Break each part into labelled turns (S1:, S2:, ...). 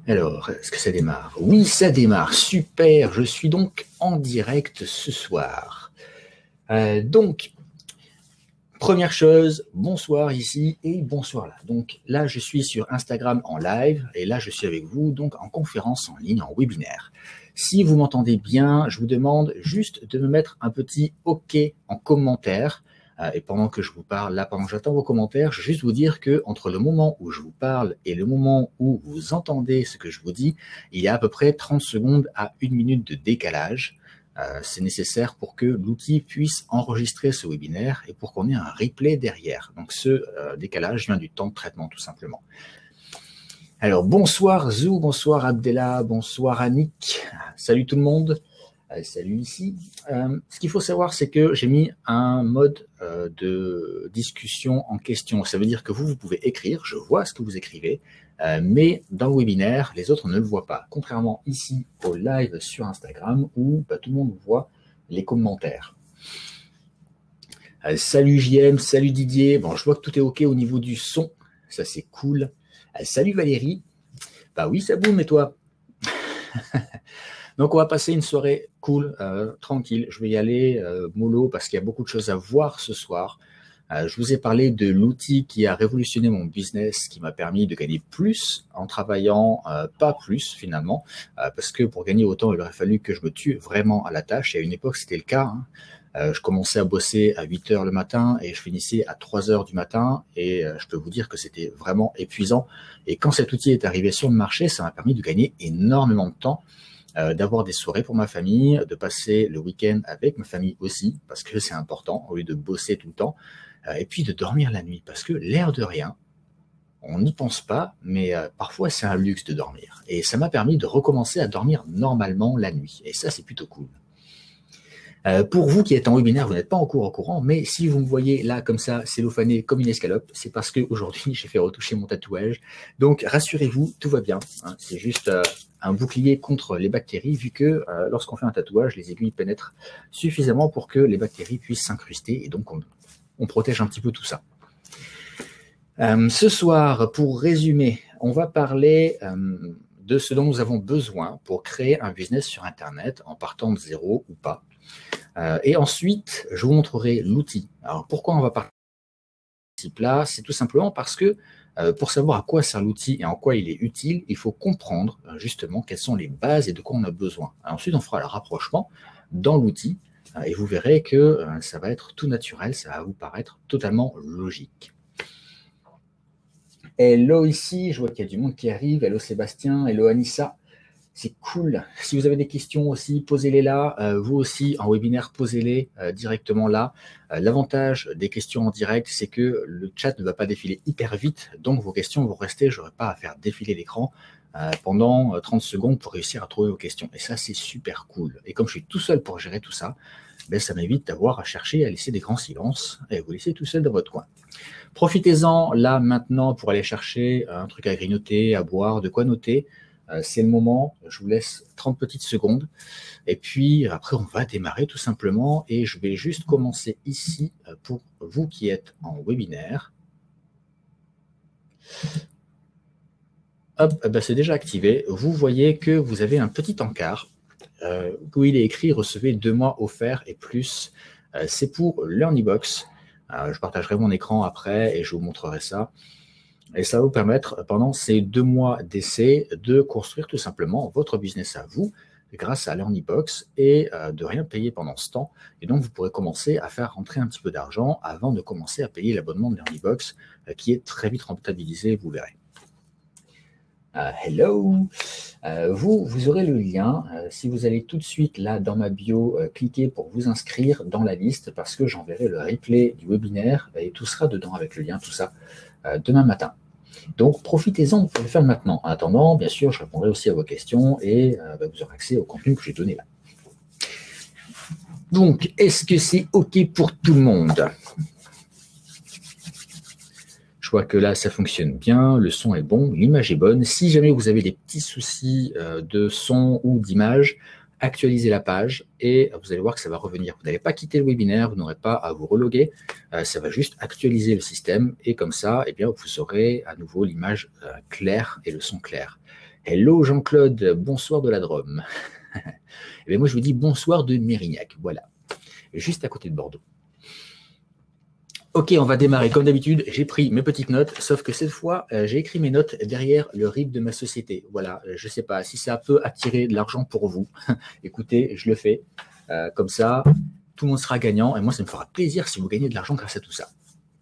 S1: Alors, est-ce que ça démarre? Oui, ça démarre, super, je suis donc en direct ce soir. Donc, première chose, bonsoir ici et bonsoir là. Donc là, je suis sur Instagram en live et là, je suis avec vous donc en conférence en ligne, en webinaire. Si vous m'entendez bien, je vous demande juste de me mettre un petit OK en commentaire. Et pendant que je vous parle, là, pendant que j'attends vos commentaires, je vais juste vous dire que entre le moment où je vous parle et le moment où vous entendez ce que je vous dis, il y a à peu près 30 secondes à 1 minute de décalage. C'est nécessaire pour que l'outil puisse enregistrer ce webinaire et pour qu'on ait un replay derrière. Donc ce décalage vient du temps de traitement tout simplement. Alors bonsoir Zou, bonsoir Abdella, bonsoir Annick, salut tout le monde. Salut ici. Ce qu'il faut savoir, c'est que j'ai mis un mode de discussion en question. Ça veut dire que vous pouvez écrire, je vois ce que vous écrivez, mais dans le webinaire, les autres ne le voient pas. Contrairement ici au live sur Instagram où tout le monde voit les commentaires. Salut JM, salut Didier. Bon, je vois que tout est OK au niveau du son. Ça, c'est cool. Salut Valérie. Bah oui, ça boum, et toi? Donc, on va passer une soirée cool, tranquille. Je vais y aller mollo parce qu'il y a beaucoup de choses à voir ce soir. Je vous ai parlé de l'outil qui a révolutionné mon business, qui m'a permis de gagner plus en travaillant pas plus finalement, parce que pour gagner autant, il aurait fallu que je me tue vraiment à la tâche. Et à une époque, c'était le cas. Je commençais à bosser à 8 heures le matin et je finissais à 3 heures du matin. Et je peux vous dire que c'était vraiment épuisant. Et quand cet outil est arrivé sur le marché, ça m'a permis de gagner énormément de temps. D'avoir des soirées pour ma famille, de passer le week-end avec ma famille aussi, parce que c'est important, au lieu de bosser tout le temps, et puis de dormir la nuit, parce que l'air de rien, on n'y pense pas, mais parfois c'est un luxe de dormir. Et ça m'a permis de recommencer à dormir normalement la nuit, et ça c'est plutôt cool. Pour vous qui êtes en webinaire, vous n'êtes pas encore au courant, mais si vous me voyez là comme ça, cellophané comme une escalope, c'est parce qu'aujourd'hui j'ai fait retoucher mon tatouage. Donc rassurez-vous, tout va bien. C'est juste un bouclier contre les bactéries, vu que lorsqu'on fait un tatouage, les aiguilles pénètrent suffisamment pour que les bactéries puissent s'incruster, et donc on protège un petit peu tout ça. Ce soir, pour résumer, on va parler de ce dont nous avons besoin pour créer un business sur Internet en partant de zéro ou pas. Et ensuite, je vous montrerai l'outil. Alors, pourquoi on va parler de ce type-là? C'est tout simplement parce que pour savoir à quoi sert l'outil et en quoi il est utile, il faut comprendre justement quelles sont les bases et de quoi on a besoin. Ensuite, on fera le rapprochement dans l'outil et vous verrez que ça va être tout naturel, ça va vous paraître totalement logique. Hello ici, je vois qu'il y a du monde qui arrive. Hello Sébastien, hello Anissa. C'est cool. Si vous avez des questions aussi, posez-les là. Vous aussi, en webinaire, posez-les directement là. L'avantage des questions en direct, c'est que le chat ne va pas défiler hyper vite. Donc, vos questions vont rester. Je n'aurai pas à faire défiler l'écran pendant 30 secondes pour réussir à trouver vos questions. Et ça, c'est super cool. Et comme je suis tout seul pour gérer tout ça, ça m'évite d'avoir à chercher à laisser des grands silences et vous laisser tout seul dans votre coin. Profitez-en là, maintenant, pour aller chercher un truc à grignoter, à boire, de quoi noter. C'est le moment, je vous laisse 30 petites secondes et puis après on va démarrer tout simplement et je vais juste commencer ici pour vous qui êtes en webinaire. Hop, c'est déjà activé. Vous voyez que vous avez un petit encart où il est écrit « Recevez 2 mois offerts et plus ». C'est pour LearnyBox. Je partagerai mon écran après et je vous montrerai ça. Et ça va vous permettre, pendant ces 2 mois d'essai, de construire tout simplement votre business à vous grâce à LearnyBox et de rien payer pendant ce temps. Et donc, vous pourrez commencer à faire rentrer un petit peu d'argent avant de commencer à payer l'abonnement de LearnyBox qui est très vite rentabilisé, vous verrez. Hello, vous aurez le lien. Si vous allez tout de suite là dans ma bio, cliquez pour vous inscrire dans la liste parce que j'enverrai le replay du webinaire et tout sera dedans avec le lien, tout ça, demain matin. Donc, profitez-en pour le faire maintenant. En attendant, bien sûr, je répondrai aussi à vos questions et vous aurez accès au contenu que j'ai donné là. Donc, est-ce que c'est OK pour tout le monde? Je vois que là, ça fonctionne bien, le son est bon, l'image est bonne. Si jamais vous avez des petits soucis de son ou d'image, actualisez la page et vous allez voir que ça va revenir. Vous n'allez pas quitter le webinaire, vous n'aurez pas à vous reloguer. Ça va juste actualiser le système et comme ça, vous aurez à nouveau l'image claire et le son clair. Hello Jean-Claude, bonsoir de la Drôme. Et bien moi je vous dis bonsoir de Mérignac, voilà, juste à côté de Bordeaux. Ok, on va démarrer. Comme d'habitude, j'ai pris mes petites notes, sauf que cette fois, j'ai écrit mes notes derrière le RIB de ma société. Voilà, je ne sais pas si ça peut attirer de l'argent pour vous. Écoutez, je le fais. Comme ça, tout le monde sera gagnant. Et moi, ça me fera plaisir si vous gagnez de l'argent grâce à tout ça.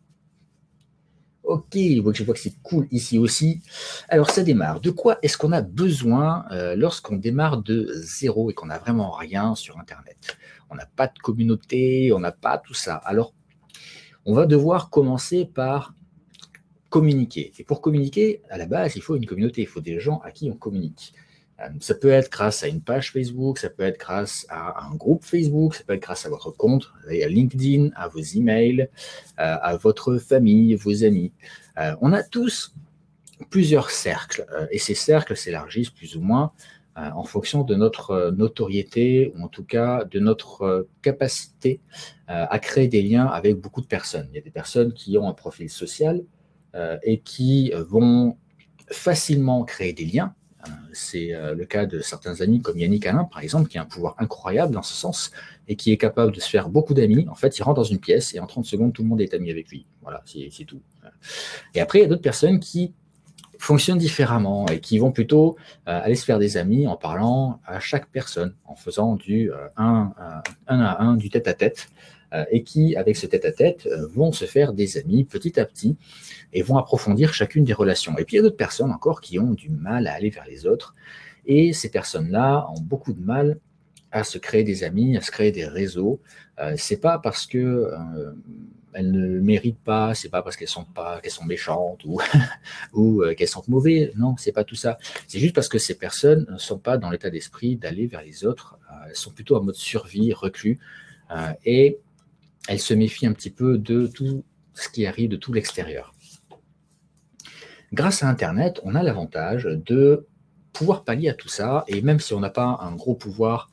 S1: Ok, je vois que c'est cool ici aussi. Alors, ça démarre. De quoi est-ce qu'on a besoin lorsqu'on démarre de zéro et qu'on n'a vraiment rien sur Internet? On n'a pas de communauté, on n'a pas tout ça. Alors, on va devoir commencer par communiquer. Et pour communiquer, à la base, il faut une communauté, il faut des gens à qui on communique. Ça peut être grâce à une page Facebook, ça peut être grâce à un groupe Facebook, ça peut être grâce à votre compte, à LinkedIn, à vos emails, à votre famille, vos amis. On a tous plusieurs cercles et ces cercles s'élargissent plus ou moins en fonction de notre notoriété ou en tout cas de notre capacité à créer des liens avec beaucoup de personnes. Il y a des personnes qui ont un profil social et qui vont facilement créer des liens. C'est le cas de certains amis comme Yannick Alain, par exemple, qui a un pouvoir incroyable dans ce sens et qui est capable de se faire beaucoup d'amis. En fait, il rentre dans une pièce et en 30 secondes, tout le monde est ami avec lui. Voilà, c'est tout. Et après, il y a d'autres personnes qui fonctionnent différemment et qui vont plutôt aller se faire des amis en parlant à chaque personne, en faisant du un à un, du tête-à-tête, et qui, avec ce tête-à-tête, vont se faire des amis petit à petit et vont approfondir chacune des relations. Et puis il y a d'autres personnes encore qui ont du mal à aller vers les autres, et ces personnes-là ont beaucoup de mal à se créer des amis, à se créer des réseaux. C'est pas parce que elles ne méritent pas, c'est pas parce qu'elles sont méchantes ou, ou qu'elles sont mauvaises. Non, c'est pas tout ça. C'est juste parce que ces personnes ne sont pas dans l'état d'esprit d'aller vers les autres. Elles sont plutôt en mode survie, reclus, et elles se méfient un petit peu de tout ce qui arrive de tout l'extérieur. Grâce à Internet, on a l'avantage de pouvoir pallier à tout ça, et même si on n'a pas un gros pouvoir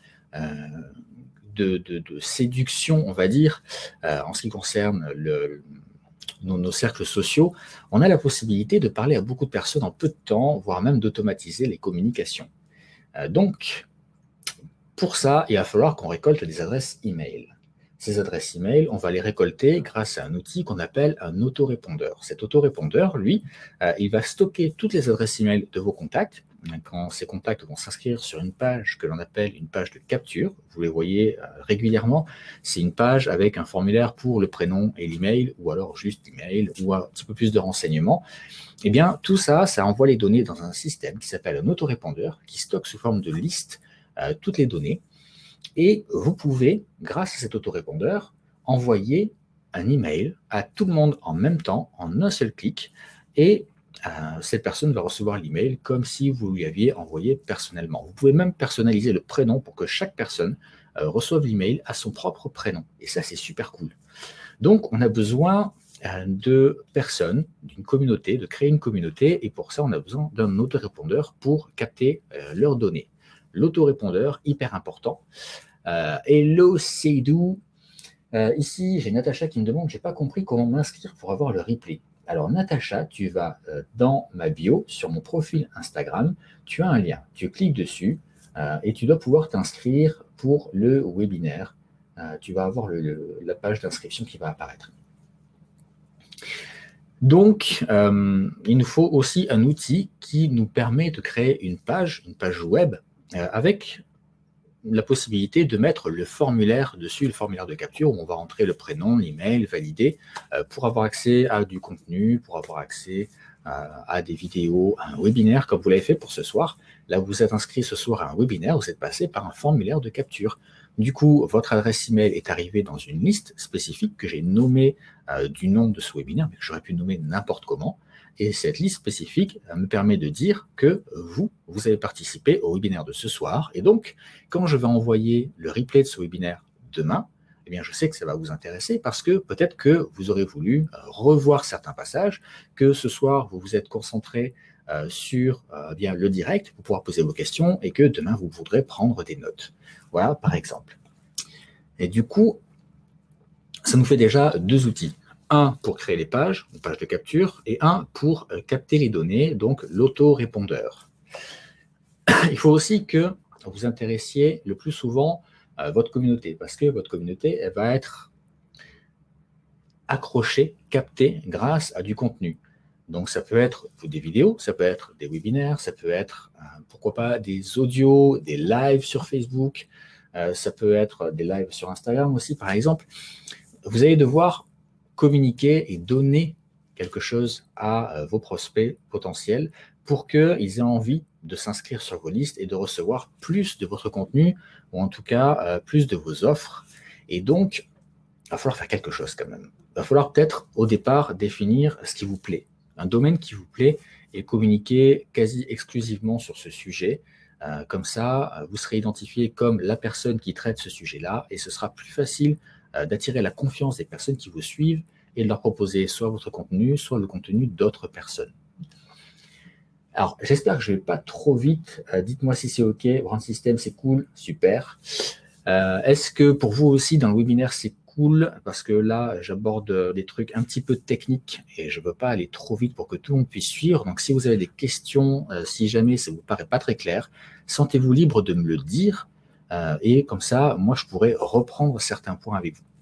S1: de séduction, on va dire, en ce qui concerne nos cercles sociaux, on a la possibilité de parler à beaucoup de personnes en peu de temps, voire même d'automatiser les communications. Donc, pour ça, il va falloir qu'on récolte des adresses email. Ces adresses email, on va les récolter grâce à un outil qu'on appelle un autorépondeur. Cet autorépondeur, lui, il va stocker toutes les adresses email de vos contacts. Quand ces contacts vont s'inscrire sur une page que l'on appelle une page de capture, vous les voyez régulièrement, c'est une page avec un formulaire pour le prénom et l'email, ou alors juste l'email, ou un petit peu plus de renseignements. Eh bien, tout ça, ça envoie les données dans un système qui s'appelle un autorépondeur, qui stocke sous forme de liste toutes les données. Et vous pouvez, grâce à cet autorépondeur, envoyer un email à tout le monde en même temps, en un seul clic, et cette personne va recevoir l'email comme si vous lui aviez envoyé personnellement. Vous pouvez même personnaliser le prénom pour que chaque personne reçoive l'email à son propre prénom. Et ça, c'est super cool. Donc, on a besoin de personnes, d'une communauté, de créer une communauté, et pour ça, on a besoin d'un autorépondeur pour capter leurs données. L'autorépondeur, hyper important. Hello Seydou. Ici, j'ai Natacha qui me demande, j'ai pas compris comment m'inscrire pour avoir le replay. Alors Natacha, tu vas dans ma bio, sur mon profil Instagram, tu as un lien, tu cliques dessus et tu dois pouvoir t'inscrire pour le webinaire. Tu vas avoir la page d'inscription qui va apparaître. Donc, il nous faut aussi un outil qui nous permet de créer une page web avec la possibilité de mettre le formulaire dessus, le formulaire de capture où on va entrer le prénom, l'email, valider, pour avoir accès à du contenu, pour avoir accès à des vidéos, à un webinaire comme vous l'avez fait pour ce soir. Là, vous êtes inscrit ce soir à un webinaire, vous êtes passé par un formulaire de capture. Du coup, votre adresse email est arrivée dans une liste spécifique que j'ai nommée du nom de ce webinaire, mais que j'aurais pu nommer n'importe comment. Et cette liste spécifique me permet de dire que vous avez participé au webinaire de ce soir. Et donc, quand je vais envoyer le replay de ce webinaire demain, eh bien, je sais que ça va vous intéresser parce que peut-être que vous aurez voulu revoir certains passages, que ce soir, vous vous êtes concentré sur bien le direct pour pouvoir poser vos questions et que demain, vous voudrez prendre des notes. Voilà, par exemple. Et du coup, ça nous fait déjà deux outils. Un pour créer les pages, une page de capture, et un pour capter les données, donc l'autorépondeur. il faut aussi que vous intéressiez le plus souvent votre communauté, parce que votre communauté, elle va être accrochée, captée grâce à du contenu. Donc, ça peut être des vidéos, ça peut être des webinaires, ça peut être, pourquoi pas, des audios, des lives sur Facebook, ça peut être des lives sur Instagram aussi, par exemple. Vous allez devoir communiquer et donner quelque chose à vos prospects potentiels pour qu'ils aient envie de s'inscrire sur vos listes et de recevoir plus de votre contenu, ou en tout cas plus de vos offres. Et donc, il va falloir faire quelque chose quand même. Il va falloir peut-être au départ définir ce qui vous plaît, un domaine qui vous plaît, et communiquer quasi exclusivement sur ce sujet. Comme ça, vous serez identifié comme la personne qui traite ce sujet-là, et ce sera plus facile d'attirer la confiance des personnes qui vous suivent et de leur proposer soit votre contenu, soit le contenu d'autres personnes. Alors, j'espère que je ne vais pas trop vite. Dites-moi si c'est OK. Brand System, c'est cool, super. Est-ce que pour vous aussi, dans le webinaire, c'est cool? Parce que là, j'aborde des trucs un petit peu techniques et je ne veux pas aller trop vite pour que tout le monde puisse suivre. Donc, si vous avez des questions, si jamais ça ne vous paraît pas très clair, sentez-vous libre de me le dire. Et comme ça, moi, je pourrais reprendre certains points avec vous.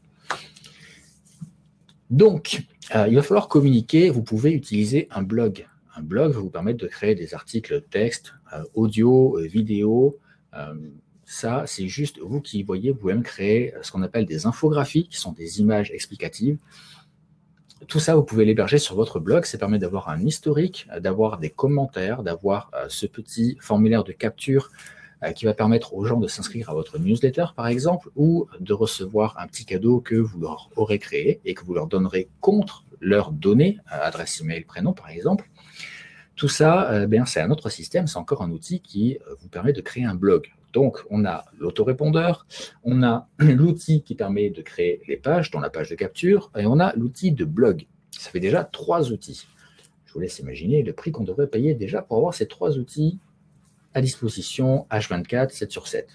S1: Donc, il va falloir communiquer. Vous pouvez utiliser un blog. Un blog va vous permettre de créer des articles texte, audio, vidéo. Ça, c'est juste vous qui voyez, vous pouvez même créer ce qu'on appelle des infographies, qui sont des images explicatives. Tout ça, vous pouvez l'héberger sur votre blog. Ça permet d'avoir un historique, d'avoir des commentaires, d'avoir ce petit formulaire de capture qui va permettre aux gens de s'inscrire à votre newsletter, par exemple, ou de recevoir un petit cadeau que vous leur aurez créé et que vous leur donnerez contre leurs données, adresse email, prénom, par exemple. Tout ça, c'est un autre système, c'est encore un outil qui vous permet de créer un blog. Donc, on a l'autorépondeur, on a l'outil qui permet de créer les pages, dont la page de capture, et on a l'outil de blog. Ça fait déjà 3 outils. Je vous laisse imaginer le prix qu'on devrait payer déjà pour avoir ces 3 outils à disposition, H24, 7 sur 7.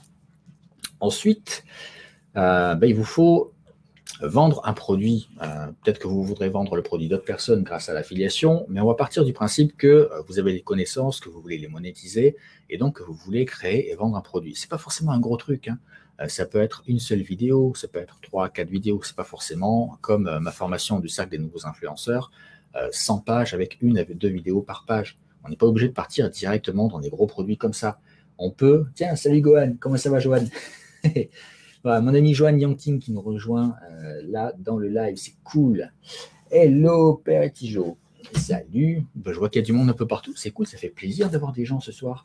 S1: Ensuite, il vous faut vendre un produit. Peut-être que vous voudrez vendre le produit d'autres personnes grâce à l'affiliation, mais on va partir du principe que vous avez les connaissances, que vous voulez les monétiser, et donc que vous voulez créer et vendre un produit. Ce n'est pas forcément un gros truc. Ça peut être une seule vidéo, ça peut être 3, 4 vidéos, c'est pas forcément comme ma formation du cercle des nouveaux influenceurs, 100 pages avec 1 à 2 vidéos par page. On n'est pas obligé de partir directement dans des gros produits comme ça. On peut... Tiens, salut Gohan, comment ça va Johan? Voilà, mon ami Johan Yangting qui nous rejoint là dans le live, c'est cool. Hello Père et Tijo. Salut. Je vois qu'il y a du monde un peu partout, c'est cool, ça fait plaisir d'avoir des gens ce soir.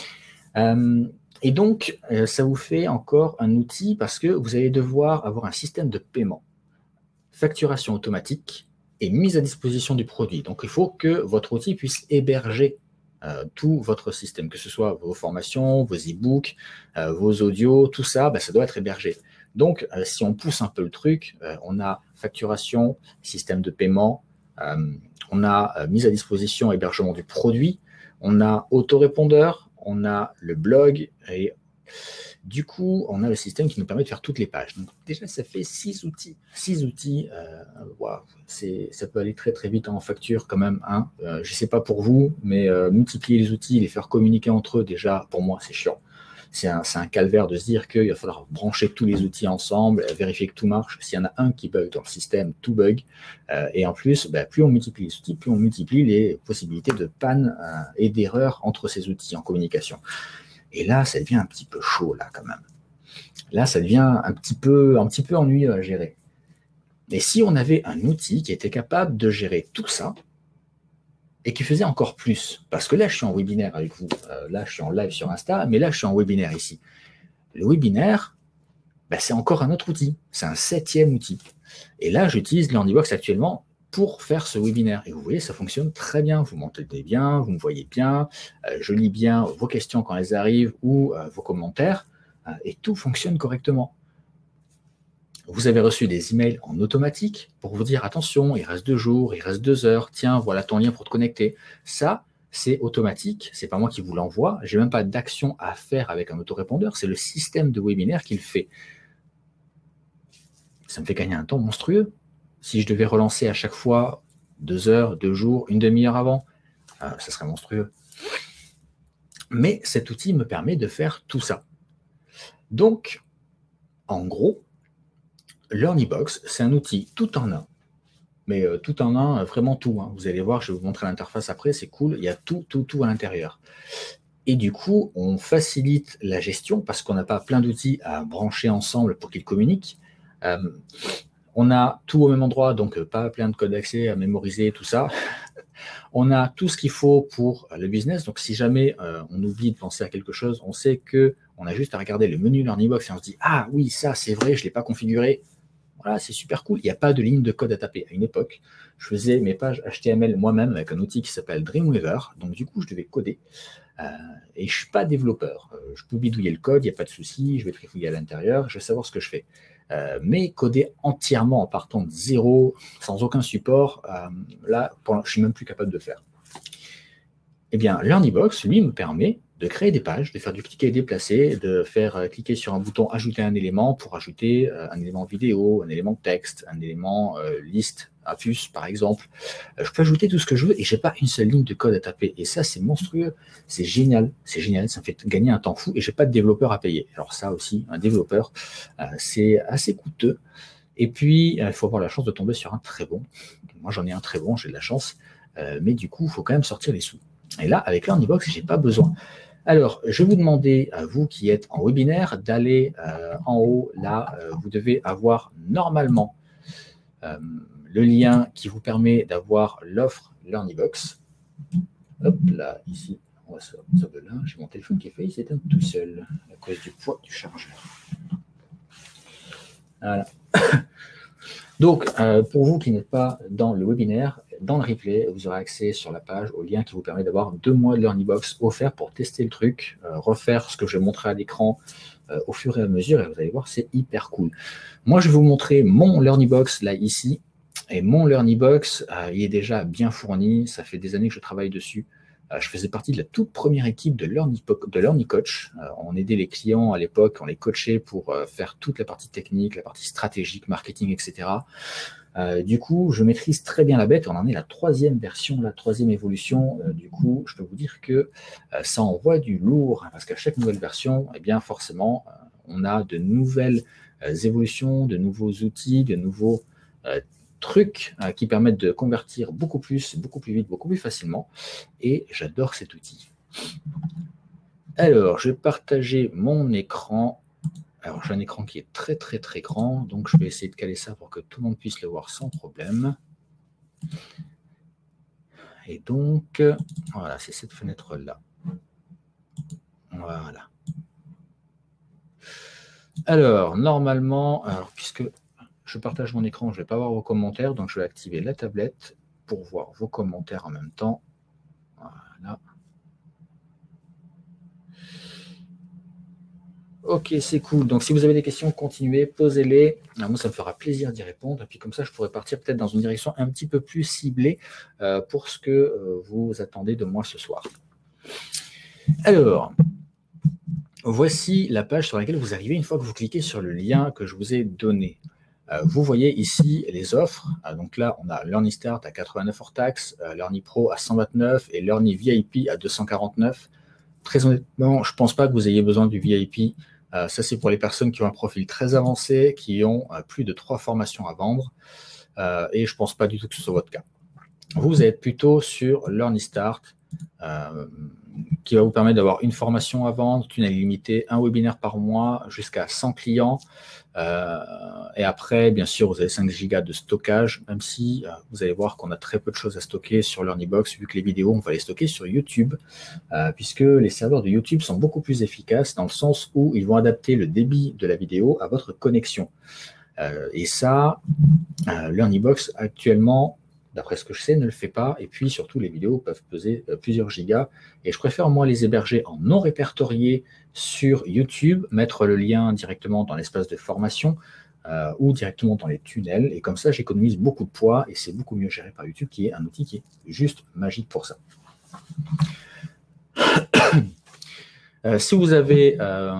S1: Et donc, ça vous fait encore un outil parce que vous allez devoir avoir un système de paiement, facturation automatique et mise à disposition du produit. Donc, il faut que votre outil puisse héberger tout votre système, que ce soit vos formations, vos e-books, vos audios, tout ça, ça doit être hébergé. Donc, si on pousse un peu le truc, on a facturation, système de paiement, on a mise à disposition, hébergement du produit, on a autorépondeur, on a le blog et du coup, on a le système qui nous permet de faire toutes les pages. Donc, déjà, ça fait 6 outils. 6 outils, wow, ça peut aller très très vite en facture quand même. Je ne sais pas pour vous, mais multiplier les outils, les faire communiquer entre eux, déjà, pour moi, c'est chiant. C'est un calvaire de se dire qu'il va falloir brancher tous les outils ensemble, vérifier que tout marche. S'il y en a un qui bug dans le système, tout bug. Et en plus, plus on multiplie les outils, plus on multiplie les possibilités de panne et d'erreurs entre ces outils en communication. Et là, ça devient un petit peu chaud, là, quand même. Là, ça devient un petit peu ennuyeux à gérer. Et si on avait un outil qui était capable de gérer tout ça et qui faisait encore plus, parce que là, je suis en webinaire avec vous, là, je suis en live sur Insta, mais là, je suis en webinaire ici. Le webinaire, c'est encore un autre outil. C'est un 7e outil. Et là, j'utilise LearnyBox actuellement pour faire ce webinaire. Et vous voyez, ça fonctionne très bien. Vous m'entendez bien, vous me voyez bien, je lis bien vos questions quand elles arrivent ou vos commentaires, et tout fonctionne correctement. Vous avez reçu des emails en automatique pour vous dire attention, il reste 2 jours, il reste 2 heures, tiens, voilà ton lien pour te connecter. Ça, c'est automatique, c'est pas moi qui vous l'envoie, j'ai même pas d'action à faire avec un autorépondeur, c'est le système de webinaire qui le fait. Ça me fait gagner un temps monstrueux. Si je devais relancer à chaque fois 2 heures, 2 jours, une demi-heure avant, ça serait monstrueux. Mais cet outil me permet de faire tout ça. Donc, en gros, LearnyBox, c'est un outil tout en un. Mais tout en un, vraiment tout. Hein. Vous allez voir, je vais vous montrer l'interface après, c'est cool. Il y a tout à l'intérieur. Et du coup, on facilite la gestion parce qu'on n'a pas plein d'outils à brancher ensemble pour qu'ils communiquent. On a tout au même endroit, donc pas plein de codes d'accès à mémoriser, tout ça. On a tout ce qu'il faut pour le business. Donc, si jamais on oublie de penser à quelque chose, on sait qu'on a juste à regarder le menu LearnyBox et on se dit « Ah oui, ça c'est vrai, je ne l'ai pas configuré. » Voilà, c'est super cool. Il n'y a pas de ligne de code à taper. À une époque, je faisais mes pages HTML moi-même avec un outil qui s'appelle Dreamweaver. Donc, du coup, je devais coder. Et je ne suis pas développeur. Je peux bidouiller le code, il n'y a pas de souci. Je vais trifouiller à l'intérieur. Je vais savoir ce que je fais. Mais coder entièrement en partant de zéro, sans aucun support, là, je ne suis même plus capable de faire. Eh bien, LearnyBox, lui, me permet de créer des pages, de faire du cliquer et déplacer, de faire cliquer sur un bouton ajouter un élément pour ajouter un élément vidéo, un élément texte, un élément liste, un puce par exemple. Je peux ajouter tout ce que je veux et je n'ai pas une seule ligne de code à taper. Et ça, c'est monstrueux, c'est génial, ça me fait gagner un temps fou et je n'ai pas de développeur à payer. Alors ça aussi, un développeur, c'est assez coûteux. Et puis, il faut avoir la chance de tomber sur un très bon. Moi, j'en ai un très bon, j'ai de la chance. Mais du coup, il faut quand même sortir les sous. Et là, avec LearnyBox, je n'ai pas besoin. Alors, je vais vous demander, à vous qui êtes en webinaire, d'aller en haut. Là, vous devez avoir normalement le lien qui vous permet d'avoir l'offre LearnyBox. Hop, là, ici, on va sortir de là. J'ai mon téléphone qui est failli s'éteindre tout seul à cause du poids du chargeur. Voilà. Donc, pour vous qui n'êtes pas dans le webinaire, dans le replay, vous aurez accès sur la page au lien qui vous permet d'avoir 2 mois de LearnyBox offerts pour tester le truc, refaire ce que je vais montrer à l'écran au fur et à mesure, et vous allez voir, c'est hyper cool. Moi, je vais vous montrer mon LearnyBox, là, ici, et mon LearnyBox, il est déjà bien fourni, ça fait des années que je travaille dessus. Je faisais partie de la toute première équipe de LearnyCoach. On aidait les clients à l'époque, on les coachait pour faire toute la partie technique, la partie stratégique, marketing, etc. Du coup, je maîtrise très bien la bête. On en est la 3e version, la 3e évolution. Du coup, je peux vous dire que ça envoie du lourd, hein, parce qu'à chaque nouvelle version, eh bien forcément, on a de nouvelles évolutions, de nouveaux outils, de nouveaux trucs qui permettent de convertir beaucoup plus vite, beaucoup plus facilement. Et j'adore cet outil. Alors, je vais partager mon écran. Alors, j'ai un écran qui est très, très, très grand. Donc, je vais essayer de caler ça pour que tout le monde puisse le voir sans problème. Et donc, voilà, c'est cette fenêtre-là. Voilà. Alors, normalement, puisque je partage mon écran, je ne vais pas voir vos commentaires, donc je vais activer la tablette pour voir vos commentaires en même temps. Voilà. Ok, c'est cool. Donc, si vous avez des questions, continuez, posez-les. Moi, ça me fera plaisir d'y répondre. Et puis, comme ça, je pourrais partir peut-être dans une direction un petit peu plus ciblée pour ce que vous attendez de moi ce soir. Alors, voici la page sur laquelle vous arrivez une fois que vous cliquez sur le lien que je vous ai donné. Vous voyez ici les offres. Donc là, on a Learny Start à 89 hors taxe, Learny Pro à 129 et Learny VIP à 249. Très honnêtement, je ne pense pas que vous ayez besoin du VIP. Ça, c'est pour les personnes qui ont un profil très avancé, qui ont plus de 3 formations à vendre. Et je ne pense pas du tout que ce soit votre cas. Vous êtes plutôt sur Learny Start, qui va vous permettre d'avoir une formation à vendre, tunnel illimité, un webinaire par mois, jusqu'à 100 clients. Et après, bien sûr, vous avez 5 gigas de stockage, même si vous allez voir qu'on a très peu de choses à stocker sur LearnyBox, vu que les vidéos, on va les stocker sur YouTube, puisque les serveurs de YouTube sont beaucoup plus efficaces dans le sens où ils vont adapter le débit de la vidéo à votre connexion. Et ça, LearnyBox actuellement, d'après ce que je sais, ne le fait pas. Et puis, surtout, les vidéos peuvent peser plusieurs gigas. Et je préfère, moi, les héberger en non répertorié sur YouTube, mettre le lien directement dans l'espace de formation ou directement dans les tunnels. Et comme ça, j'économise beaucoup de poids et c'est beaucoup mieux géré par YouTube, qui est un outil qui est juste magique pour ça. Si vous avez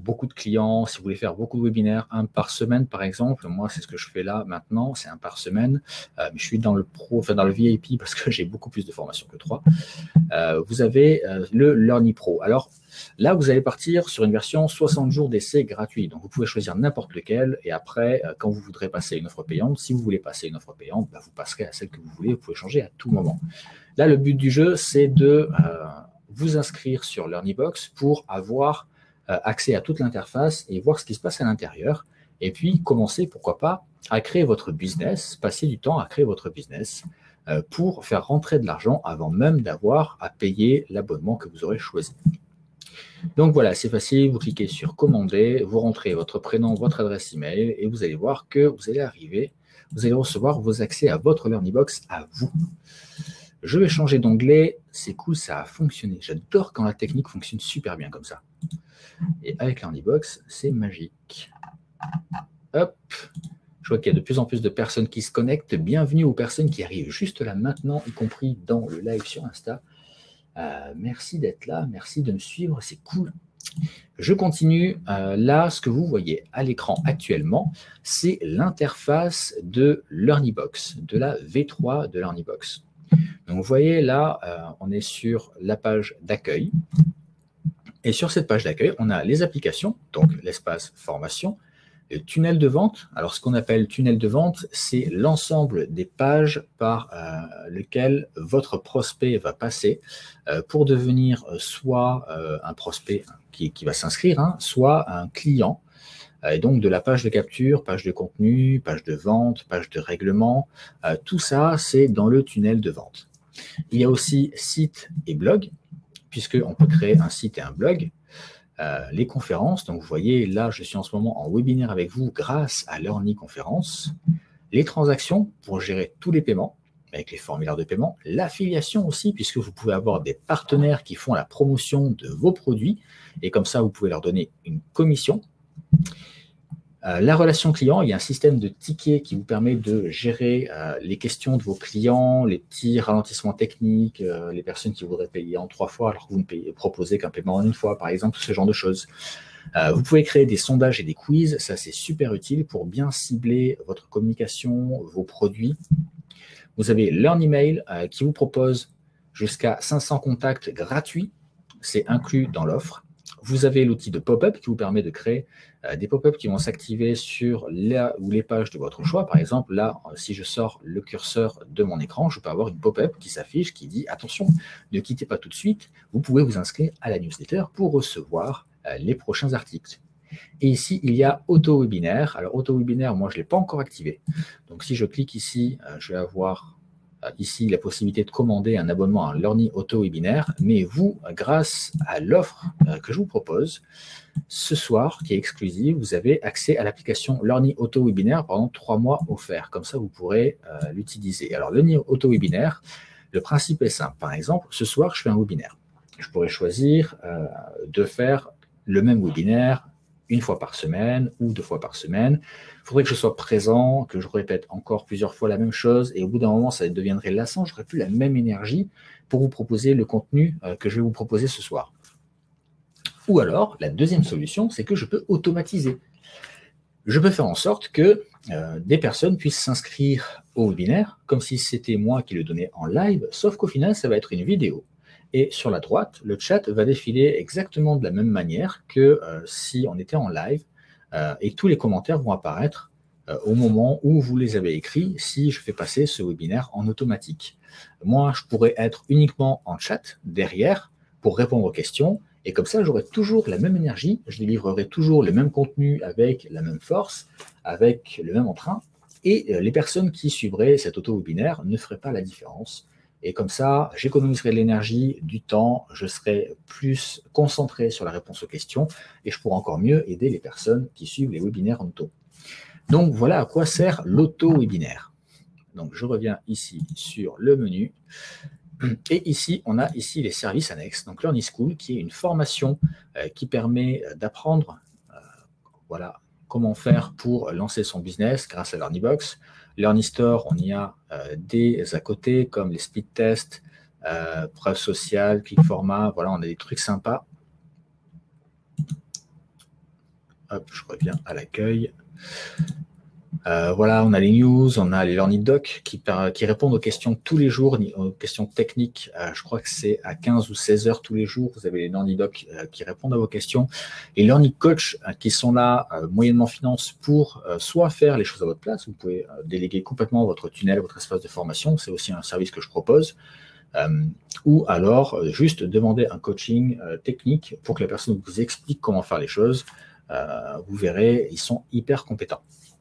S1: beaucoup de clients, si vous voulez faire beaucoup de webinaires, un par semaine par exemple, moi c'est ce que je fais là maintenant, c'est un par semaine, mais je suis dans le pro, enfin dans le VIP parce que j'ai beaucoup plus de formations que 3. Vous avez le Learny Pro. Alors là, vous allez partir sur une version 60 jours d'essai gratuit. Donc vous pouvez choisir n'importe lequel et après, quand vous voudrez passer une offre payante, si vous voulez passer une offre payante, bah, vous passerez à celle que vous voulez, vous pouvez changer à tout moment. Là, le but du jeu, c'est de vous inscrire sur LearnyBox pour avoir accès à toute l'interface et voir ce qui se passe à l'intérieur. Et puis, commencer, pourquoi pas, à créer votre business, passer du temps à créer votre business pour faire rentrer de l'argent avant même d'avoir à payer l'abonnement que vous aurez choisi. Donc voilà, c'est facile, vous cliquez sur commander, vous rentrez votre prénom, votre adresse email et vous allez voir que vous allez arriver, vous allez recevoir vos accès à votre LearnyBox à vous. Je vais changer d'onglet, c'est cool, ça a fonctionné. J'adore quand la technique fonctionne super bien comme ça. Et avec LearnyBox, c'est magique. Hop, je vois qu'il y a de plus en plus de personnes qui se connectent. Bienvenue aux personnes qui arrivent juste là maintenant, y compris dans le live sur Insta. Merci d'être là, merci de me suivre, c'est cool. Je continue. Là, ce que vous voyez à l'écran actuellement, c'est l'interface de LearnyBox, de la V3 de LearnyBox. Donc, vous voyez là, on est sur la page d'accueil. Et sur cette page d'accueil, on a les applications, donc l'espace formation, le tunnel de vente. Alors, ce qu'on appelle tunnel de vente, c'est l'ensemble des pages par lesquelles votre prospect va passer pour devenir soit un prospect qui va s'inscrire, hein, soit un client. Et donc, de la page de capture, page de contenu, page de vente, page de règlement, tout ça, c'est dans le tunnel de vente. Il y a aussi site et blog, puisqu'on peut créer un site et un blog. Les conférences, donc vous voyez, là, je suis en ce moment en webinaire avec vous grâce à Learny Conférence. Les transactions pour gérer tous les paiements, avec les formulaires de paiement. L'affiliation aussi, puisque vous pouvez avoir des partenaires qui font la promotion de vos produits, et comme ça, vous pouvez leur donner une commission. La relation client, il y a un système de tickets qui vous permet de gérer les questions de vos clients, les petits ralentissements techniques, les personnes qui voudraient payer en 3 fois alors que vous ne proposez qu'un paiement en 1 fois, par exemple, ce genre de choses. Vous pouvez créer des sondages et des quiz, ça c'est super utile pour bien cibler votre communication, vos produits. Vous avez LearnyMail qui vous propose jusqu'à 500 contacts gratuits, c'est inclus dans l'offre. Vous avez l'outil de pop-up qui vous permet de créer des pop-up qui vont s'activer sur la ou les pages de votre choix. Par exemple, là, si je sors le curseur de mon écran, je peux avoir une pop-up qui s'affiche, qui dit « Attention, ne quittez pas tout de suite, vous pouvez vous inscrire à la newsletter pour recevoir les prochains articles. » Et ici, il y a auto-webinaire. Alors, auto-webinaire, moi, je ne l'ai pas encore activé. Donc, si je clique ici, je vais avoir ici la possibilité de commander un abonnement à un Learny auto-webinaire. Mais vous, grâce à l'offre que je vous propose, ce soir, qui est exclusive, vous avez accès à l'application Learny auto-webinaire pendant 3 mois offerts. Comme ça, vous pourrez l'utiliser. Alors, Learny auto-webinaire, le principe est simple. Par exemple, ce soir, je fais un webinaire. Je pourrais choisir de faire le même webinaire 1 fois par semaine ou 2 fois par semaine. Il faudrait que je sois présent, que je répète encore plusieurs fois la même chose et au bout d'un moment, ça deviendrait lassant. Je n'aurai plus la même énergie pour vous proposer le contenu que je vais vous proposer ce soir. Ou alors, la deuxième solution, c'est que je peux automatiser. Je peux faire en sorte que des personnes puissent s'inscrire au webinaire comme si c'était moi qui le donnais en live, sauf qu'au final, ça va être une vidéo. Et sur la droite, le chat va défiler exactement de la même manière que si on était en live et tous les commentaires vont apparaître au moment où vous les avez écrits si je fais passer ce webinaire en automatique. Moi, je pourrais être uniquement en chat derrière pour répondre aux questions et comme ça, j'aurai toujours la même énergie, je délivrerai toujours le même contenu avec la même force, avec le même entrain et les personnes qui suivraient cet auto-webinaire ne feraient pas la différence. Et comme ça, j'économiserai de l'énergie, du temps, je serai plus concentré sur la réponse aux questions et je pourrai encore mieux aider les personnes qui suivent les webinaires en auto. Donc voilà à quoi sert l'auto-webinaire. Donc je reviens ici sur le menu. Et ici, on a ici les services annexes. Donc Learny School, qui est une formation qui permet d'apprendre voilà, comment faire pour lancer son business grâce à LearnyBox. Learny Store, on y a des à côté, comme les speed tests, preuves sociales, click format, voilà, on a des trucs sympas. Hop, je reviens à l'accueil. Voilà, on a les news, on a les learning docs qui répondent aux questions tous les jours, aux questions techniques. Je crois que c'est à 15 ou 16 heures tous les jours. Vous avez les learning docs qui répondent à vos questions. Les learning coach qui sont là, moyennement finance, pour soit faire les choses à votre place. Vous pouvez déléguer complètement votre tunnel, votre espace de formation. C'est aussi un service que je propose. Ou alors juste demander un coaching technique pour que la personne vous explique comment faire les choses. Vous verrez, ils sont hyper compétents.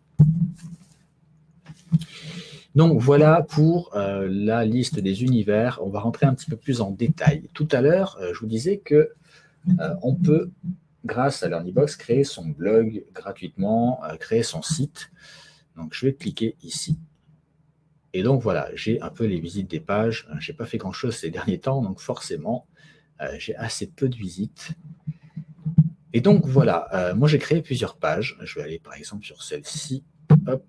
S1: Donc voilà pour la liste des univers. On va rentrer un petit peu plus en détail. Tout à l'heure, je vous disais que on peut, grâce à LearnyBox, créer son blog gratuitement, créer son site. Donc je vais cliquer ici. Et donc voilà, j'ai un peu les visites des pages. Je n'ai pas fait grand-chose ces derniers temps, donc forcément, j'ai assez peu de visites. Et donc voilà, moi j'ai créé plusieurs pages. Je vais aller par exemple sur celle-ci. Hop.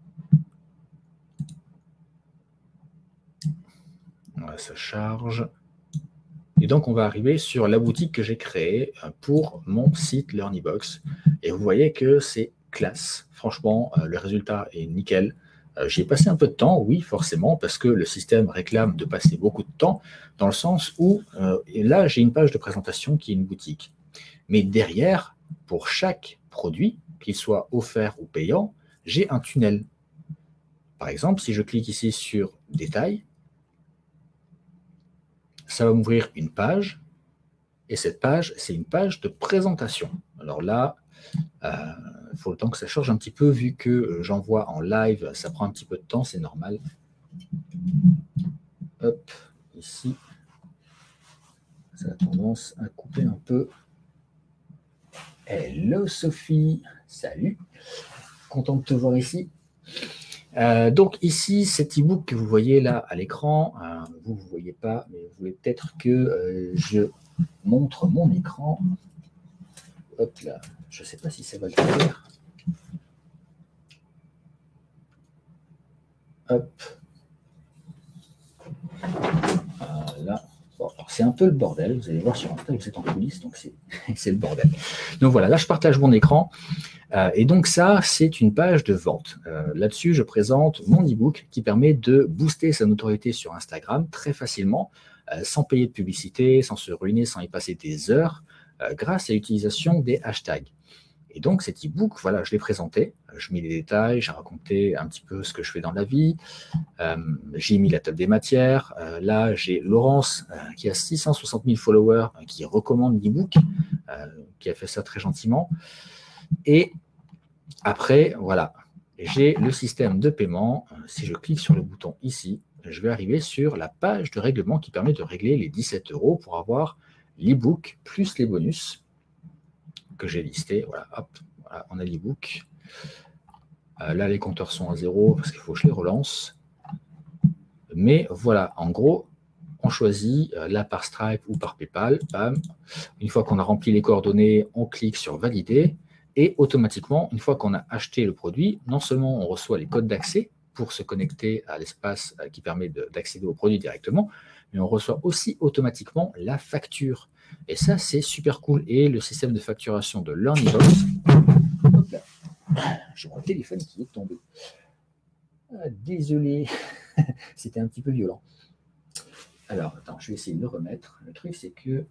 S1: Voilà, ça charge. Et donc on va arriver sur la boutique que j'ai créée pour mon site LearnyBox. Et vous voyez que c'est classe. Franchement, le résultat est nickel. J'y ai passé un peu de temps, oui, forcément, parce que le système réclame de passer beaucoup de temps, dans le sens où, et là, j'ai une page de présentation qui est une boutique. Mais derrière, pour chaque produit, qu'il soit offert ou payant, j'ai un tunnel. Par exemple, si je clique ici sur « Détails », ça va m'ouvrir une page, et cette page, c'est une page de présentation. Alors là, il faut le temps que ça change un petit peu, vu que j'envoie en live, ça prend un petit peu de temps, c'est normal. Hop, ici, ça a tendance à couper un peu. Hello Sophie, salut, content de te voir ici. Donc ici, cet e-book que vous voyez là à l'écran, vous ne voyez pas, mais vous voulez peut-être que je montre mon écran. Hop là, je ne sais pas si ça va le faire. Hop. Voilà. Bon, c'est un peu le bordel. Vous allez voir sur Insta, vous êtes en coulisses, donc c'est le bordel. Donc voilà, là je partage mon écran. Et donc ça, c'est une page de vente. Là-dessus, je présente mon e-book qui permet de booster sa notoriété sur Instagram très facilement, sans payer de publicité, sans se ruiner, sans y passer des heures, grâce à l'utilisation des hashtags. Et donc cet e-book, voilà, je l'ai présenté, je mets les détails, j'ai raconté un petit peu ce que je fais dans la vie, j'ai mis la table des matières. Là, j'ai Laurence qui a 660 000 followers, qui recommande l'e-book, qui a fait ça très gentiment. Et après, voilà, j'ai le système de paiement. Si je clique sur le bouton ici, je vais arriver sur la page de règlement qui permet de régler les 17 € pour avoir l'e-book plus les bonus que j'ai listés. Voilà, hop, voilà, on a l'e-book. Là, les compteurs sont à 0 parce qu'il faut que je les relance. Mais voilà, en gros, on choisit là par Stripe ou par PayPal. Bam. Une fois qu'on a rempli les coordonnées, on clique sur Valider. Et automatiquement, une fois qu'on a acheté le produit, non seulement on reçoit les codes d'accès pour se connecter à l'espace qui permet d'accéder au produit directement, mais on reçoit aussi automatiquement la facture. Et ça, c'est super cool. Et le système de facturation de LearnyBox, j'ai mon téléphone qui est tombé. Désolé, c'était un petit peu violent. Alors, attends, je vais essayer de le remettre. Le truc, c'est que...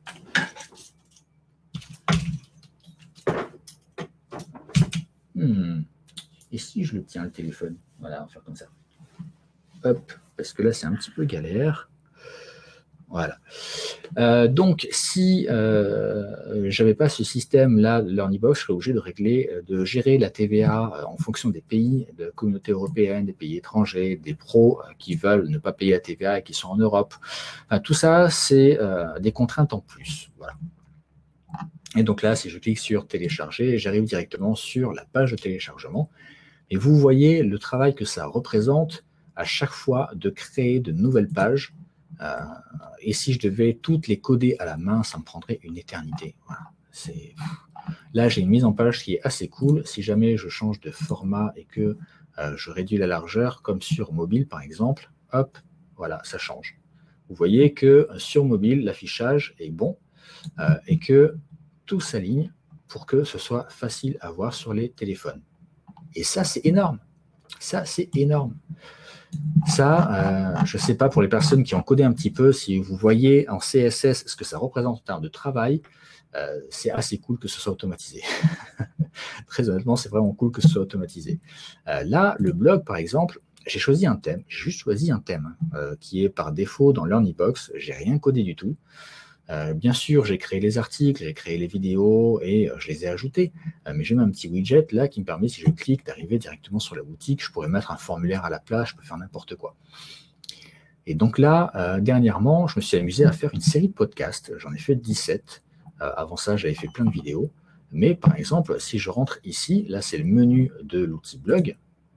S1: Et si je le tiens, le téléphone? Voilà, on va faire comme ça. Hop, parce que là, c'est un petit peu galère. Voilà. Donc, si je n'avais pas ce système-là de LearnyBox, je serais obligé de gérer la TVA en fonction des pays, de la communauté européenne, des pays étrangers, des pros qui veulent ne pas payer la TVA et qui sont en Europe. Enfin, tout ça, c'est des contraintes en plus. Voilà. Et donc là, si je clique sur télécharger, j'arrive directement sur la page de téléchargement. Et vous voyez le travail que ça représente à chaque fois de créer de nouvelles pages. Et si je devais toutes les coder à la main, ça me prendrait une éternité. Voilà. Là, j'ai une mise en page qui est assez cool. Si jamais je change de format et que je réduis la largeur, comme sur mobile par exemple, hop, voilà, ça change. Vous voyez que sur mobile, l'affichage est bon et que tout s'aligne pour que ce soit facile à voir sur les téléphones. Et ça, c'est énorme. Ça, c'est énorme. Ça, je ne sais pas pour les personnes qui ont codé un petit peu, si vous voyez en CSS ce que ça représente en termes de travail, c'est assez cool que ce soit automatisé. Très honnêtement, c'est vraiment cool que ce soit automatisé. Là, le blog, par exemple, j'ai choisi un thème, j'ai juste choisi un thème qui est par défaut dans Learnybox, j'ai rien codé du tout. Bien sûr, j'ai créé les articles, j'ai créé les vidéos et je les ai ajoutés. Mais j'ai même un petit widget là qui me permet, si je clique, d'arriver directement sur la boutique. Je pourrais mettre un formulaire à la place, je peux faire n'importe quoi. Et donc là, dernièrement, je me suis amusé à faire une série de podcasts. J'en ai fait 17. Avant ça, j'avais fait plein de vidéos. Mais par exemple, si je rentre ici, là c'est le menu de l'outil blog.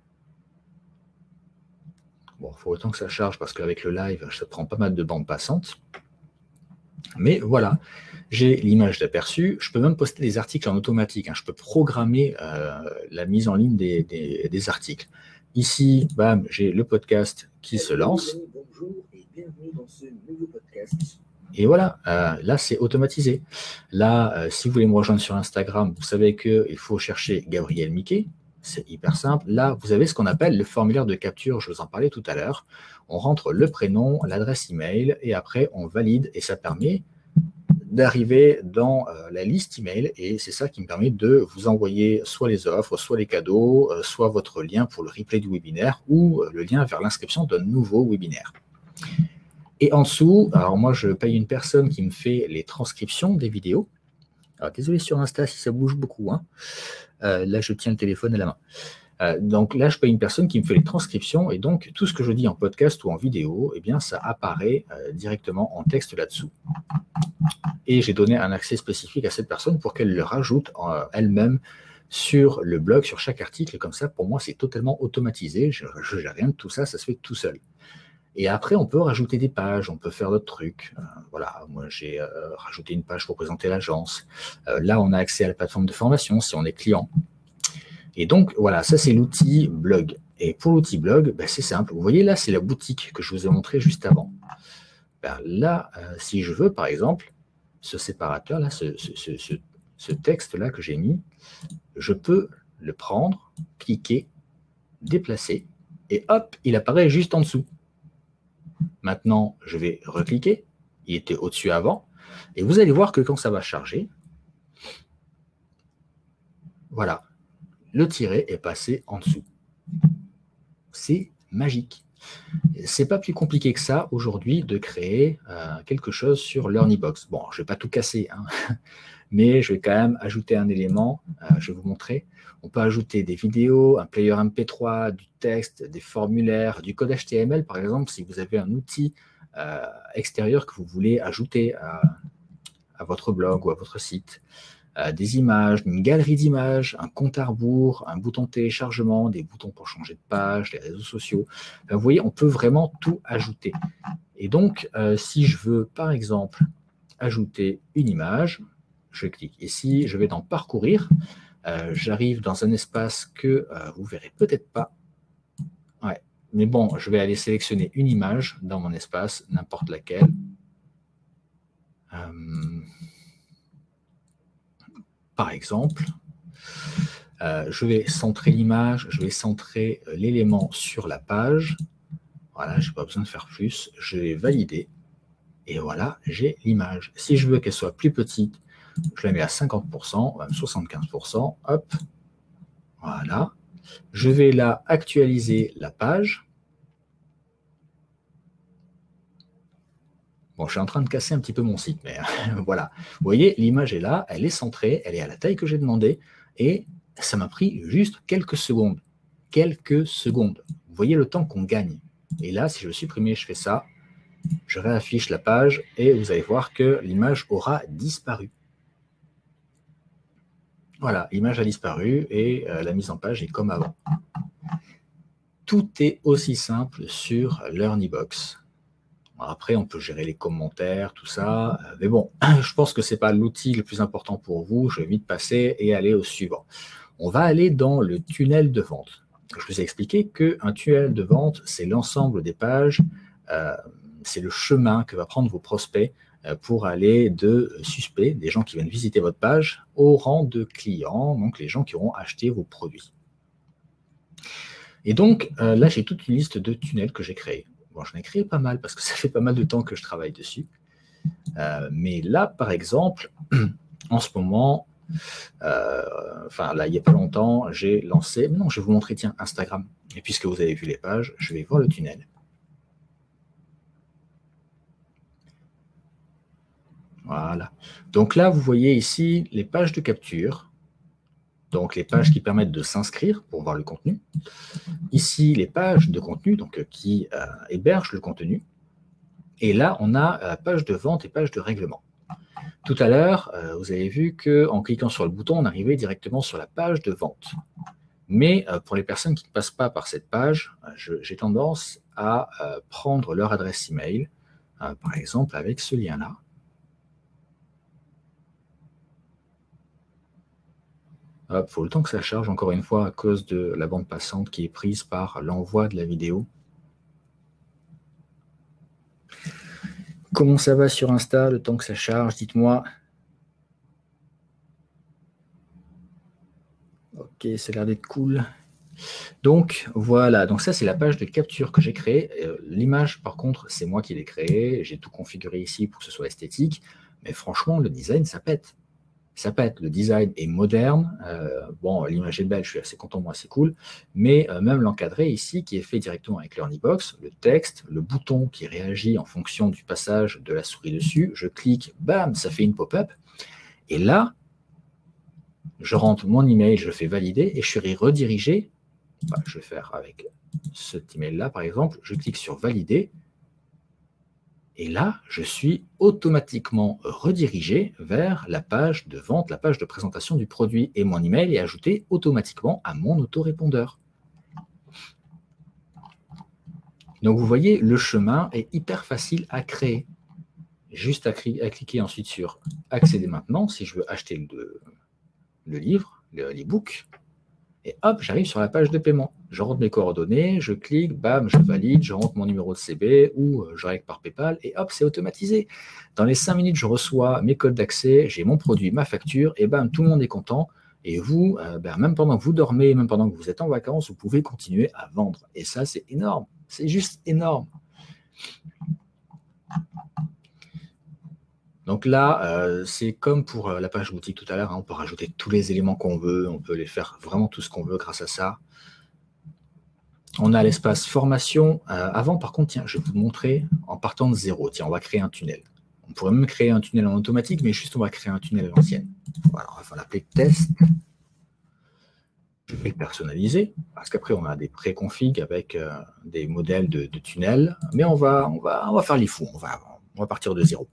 S1: Bon, il faut autant que ça charge parce qu'avec le live, ça prend pas mal de bandes passantes. Mais voilà, j'ai l'image d'aperçu. Je peux même poster des articles en automatique. Je peux programmer la mise en ligne des articles. Ici, bam, j'ai le podcast qui se lance. Bonjour et bienvenue dans ce nouveau podcast. Et voilà, là, c'est automatisé. Là, si vous voulez me rejoindre sur Instagram, vous savez qu'il faut chercher Gabriel Miquet. C'est hyper simple. Là, vous avez ce qu'on appelle le formulaire de capture. Je vous en parlais tout à l'heure. On rentre le prénom, l'adresse email et après, on valide et ça permet d'arriver dans la liste email et c'est ça qui me permet de vous envoyer soit les offres, soit les cadeaux, soit votre lien pour le replay du webinaire ou le lien vers l'inscription d'un nouveau webinaire. Et en dessous, alors moi je paye une personne qui me fait les transcriptions des vidéos. Alors désolé sur Insta si ça bouge beaucoup. Là je tiens le téléphone à la main. Donc là, je paye une personne qui me fait les transcriptions et donc tout ce que je dis en podcast ou en vidéo, eh bien, ça apparaît directement en texte là-dessous. Et j'ai donné un accès spécifique à cette personne pour qu'elle le rajoute elle-même sur le blog, sur chaque article. Et comme ça, pour moi, c'est totalement automatisé. Je n'ai rien de tout ça, ça se fait tout seul. Et après, on peut rajouter des pages, on peut faire d'autres trucs. Voilà, moi, j'ai rajouté une page pour présenter l'agence. Là, on a accès à la plateforme de formation si on est client. Et donc, voilà, ça, c'est l'outil blog. Et pour l'outil blog, ben, c'est simple. Vous voyez, là, c'est la boutique que je vous ai montré juste avant. Ben, là, si je veux, par exemple, ce séparateur, là, ce texte-là que j'ai mis, je peux le prendre, cliquer, déplacer, et hop, il apparaît juste en dessous. Maintenant, je vais recliquer. Il était au-dessus avant. Et vous allez voir que quand ça va charger, voilà, le tiret est passé en dessous. C'est magique. C'est pas plus compliqué que ça aujourd'hui de créer quelque chose sur Learnybox. Bon, je ne vais pas tout casser, mais je vais quand même ajouter un élément. Je vais vous montrer. On peut ajouter des vidéos, un player MP3, du texte, des formulaires, du code HTML, par exemple, si vous avez un outil extérieur que vous voulez ajouter à votre blog ou à votre site. Des images, une galerie d'images, un compte à rebours, un bouton de téléchargement, des boutons pour changer de page, les réseaux sociaux. Vous voyez, on peut vraiment tout ajouter. Et donc, si je veux, par exemple, ajouter une image, je clique ici, je vais dans Parcourir. J'arrive dans un espace que vous ne verrez peut-être pas. Ouais. Mais bon, je vais aller sélectionner une image dans mon espace, n'importe laquelle. Par exemple, je vais centrer l'image, je vais centrer l'élément sur la page. Voilà, je n'ai pas besoin de faire plus. Je vais valider. Et voilà, j'ai l'image. Si je veux qu'elle soit plus petite, je la mets à 50%, même 75%. Hop. Voilà. Je vais là actualiser la page. Bon, je suis en train de casser un petit peu mon site, mais voilà. Vous voyez, l'image est là, elle est centrée, elle est à la taille que j'ai demandé, et ça m'a pris juste quelques secondes. Quelques secondes. Vous voyez le temps qu'on gagne. Et là, si je veux supprimer, je fais ça, je réaffiche la page, et vous allez voir que l'image aura disparu. Voilà, l'image a disparu, et la mise en page est comme avant. Tout est aussi simple sur Learnybox. Après, on peut gérer les commentaires, tout ça. Mais bon, je pense que ce n'est pas l'outil le plus important pour vous. Je vais vite passer et aller au suivant. On va aller dans le tunnel de vente. Je vous ai expliqué qu'un tunnel de vente, c'est l'ensemble des pages, c'est le chemin que va prendre vos prospects pour aller de suspects, des gens qui viennent visiter votre page, au rang de clients, donc les gens qui auront acheté vos produits. Et donc, là, j'ai toute une liste de tunnels que j'ai créés. Bon, j'en ai créé pas mal parce que ça fait pas mal de temps que je travaille dessus. Mais là, par exemple, en ce moment, là, il n'y a pas longtemps, j'ai lancé... Non, je vais vous montrer, tiens, Instagram. Et puisque vous avez vu les pages, je vais voir le tunnel. Voilà. Donc là, vous voyez ici les pages de capture. Donc les pages qui permettent de s'inscrire pour voir le contenu. Ici, les pages de contenu donc, qui hébergent le contenu. Et là, on a page de vente et page de règlement. Tout à l'heure, vous avez vu qu'en cliquant sur le bouton, on arrivait directement sur la page de vente. Mais pour les personnes qui ne passent pas par cette page, j'ai tendance à prendre leur adresse email, par exemple avec ce lien-là. Il faut le temps que ça charge, encore une fois, à cause de la bande passante qui est prise par l'envoi de la vidéo. Comment ça va sur Insta, le temps que ça charge, dites-moi. Ok, ça a l'air d'être cool. Donc, voilà. Donc ça, c'est la page de capture que j'ai créée. L'image, par contre, c'est moi qui l'ai créée. J'ai tout configuré ici pour que ce soit esthétique. Mais franchement, le design, ça pète. Ça pète, le design est moderne. Bon, l'image est belle, je suis assez content, moi, c'est cool. Mais même l'encadré ici, qui est fait directement avec l'Ernibox, le texte, le bouton qui réagit en fonction du passage de la souris dessus, je clique, bam, ça fait une pop-up. Et là, je rentre mon email, je le fais valider et je suis redirigé. Je vais faire avec cet email-là, par exemple. Je clique sur valider. Et là, je suis automatiquement redirigé vers la page de vente, la page de présentation du produit. Et mon email est ajouté automatiquement à mon autorépondeur. Donc, vous voyez, le chemin est hyper facile à créer. Juste à cliquer ensuite sur « Accéder maintenant » si je veux acheter le livre, l'e-book. Et hop, j'arrive sur la page de paiement. Je rentre mes coordonnées, je clique, bam, je valide, je rentre mon numéro de CB ou je règle par PayPal et hop, c'est automatisé. Dans les 5 minutes, je reçois mes codes d'accès, j'ai mon produit, ma facture et bam, tout le monde est content. Et vous, même pendant que vous dormez, même pendant que vous êtes en vacances, vous pouvez continuer à vendre. Et ça, c'est énorme. C'est juste énorme. Donc là, c'est comme pour la page boutique tout à l'heure, hein, on peut rajouter tous les éléments qu'on veut, on peut les faire vraiment tout ce qu'on veut grâce à ça. On a l'espace formation. Avant, par contre, tiens, je vais vous montrer en partant de zéro. Tiens, on va créer un tunnel. On pourrait même créer un tunnel en automatique, mais juste on va créer un tunnel à l'ancienne. Voilà, on va l'appeler test. Je vais le personnaliser, parce qu'après, on a des pré-configs avec des modèles de tunnels, mais on va faire les fous, on va partir de zéro.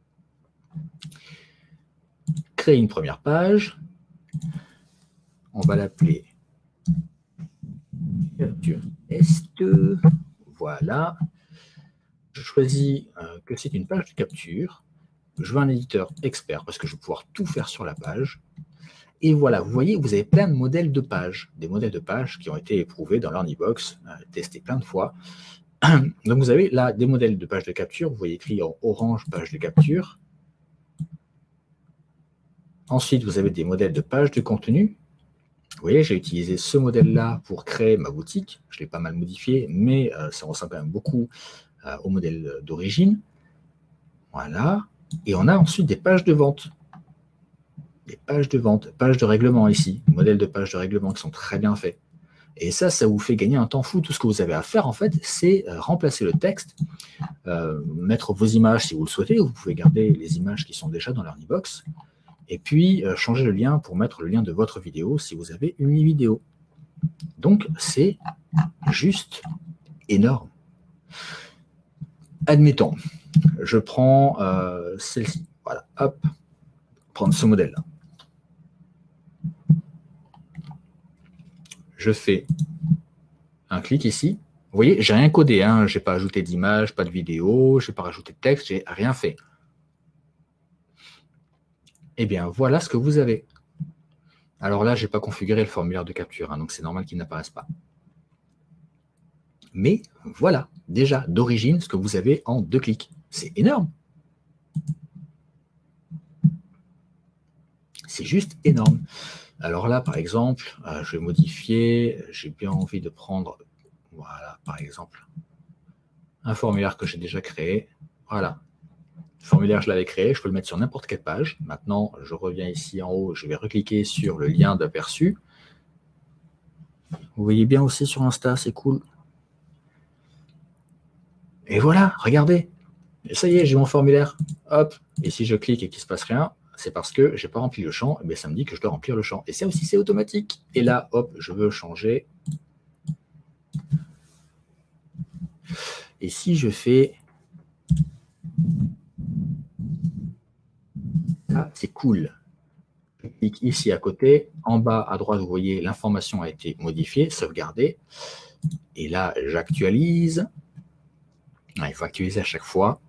S1: Créer une première page. On va l'appeler capture test. Voilà. Je choisis que c'est une page de capture. Je veux un éditeur expert parce que je vais pouvoir tout faire sur la page. Et voilà, vous voyez, vous avez plein de modèles de pages. Des modèles de pages qui ont été éprouvés dans l'Ernibox, testés plein de fois. Donc vous avez là des modèles de pages de capture. Vous voyez écrit en orange page de capture. Ensuite, vous avez des modèles de pages de contenu. Vous voyez, j'ai utilisé ce modèle-là pour créer ma boutique. Je l'ai pas mal modifié, mais ça ressemble quand même beaucoup au modèle d'origine. Voilà. Et on a ensuite des pages de vente. Des pages de vente, pages de règlement ici, modèles de pages de règlement qui sont très bien faits. Et ça vous fait gagner un temps fou. Tout ce que vous avez à faire, en fait, c'est remplacer le texte, mettre vos images si vous le souhaitez. Vous pouvez garder les images qui sont déjà dans l'Ernibox. Et puis, changer le lien pour mettre le lien de votre vidéo si vous avez une vidéo. Donc, c'est juste énorme. Admettons, je prends celle-ci. Voilà, hop, prendre ce modèle-là. Je fais un clic ici. Vous voyez, j'ai rien codé. Hein. Je n'ai pas ajouté d'image, pas de vidéo, je n'ai pas rajouté de texte, j'ai rien fait. Eh bien, voilà ce que vous avez. Alors là, je n'ai pas configuré le formulaire de capture, hein, donc c'est normal qu'il n'apparaisse pas. Mais voilà, déjà, d'origine, ce que vous avez en 2 clics. C'est énorme. C'est juste énorme. Alors là, par exemple, je vais modifier, j'ai bien envie de prendre, voilà, par exemple, un formulaire que j'ai déjà créé. Voilà. Le formulaire, je l'avais créé, je peux le mettre sur n'importe quelle page. Maintenant, je reviens ici en haut, je vais recliquer sur le lien d'aperçu. Vous voyez bien aussi sur Insta, c'est cool. Et voilà, regardez. Et ça y est, j'ai mon formulaire. Hop. Et si je clique et qu'il ne se passe rien, c'est parce que je n'ai pas rempli le champ. Et bien, ça me dit que je dois remplir le champ. Et ça aussi, c'est automatique. Et là, hop, je veux changer. Et si je fais... Ah, c'est cool. Je clique ici à côté. En bas à droite, vous voyez, l'information a été modifiée, sauvegardée. Et là, j'actualise. Il faut actualiser à chaque fois.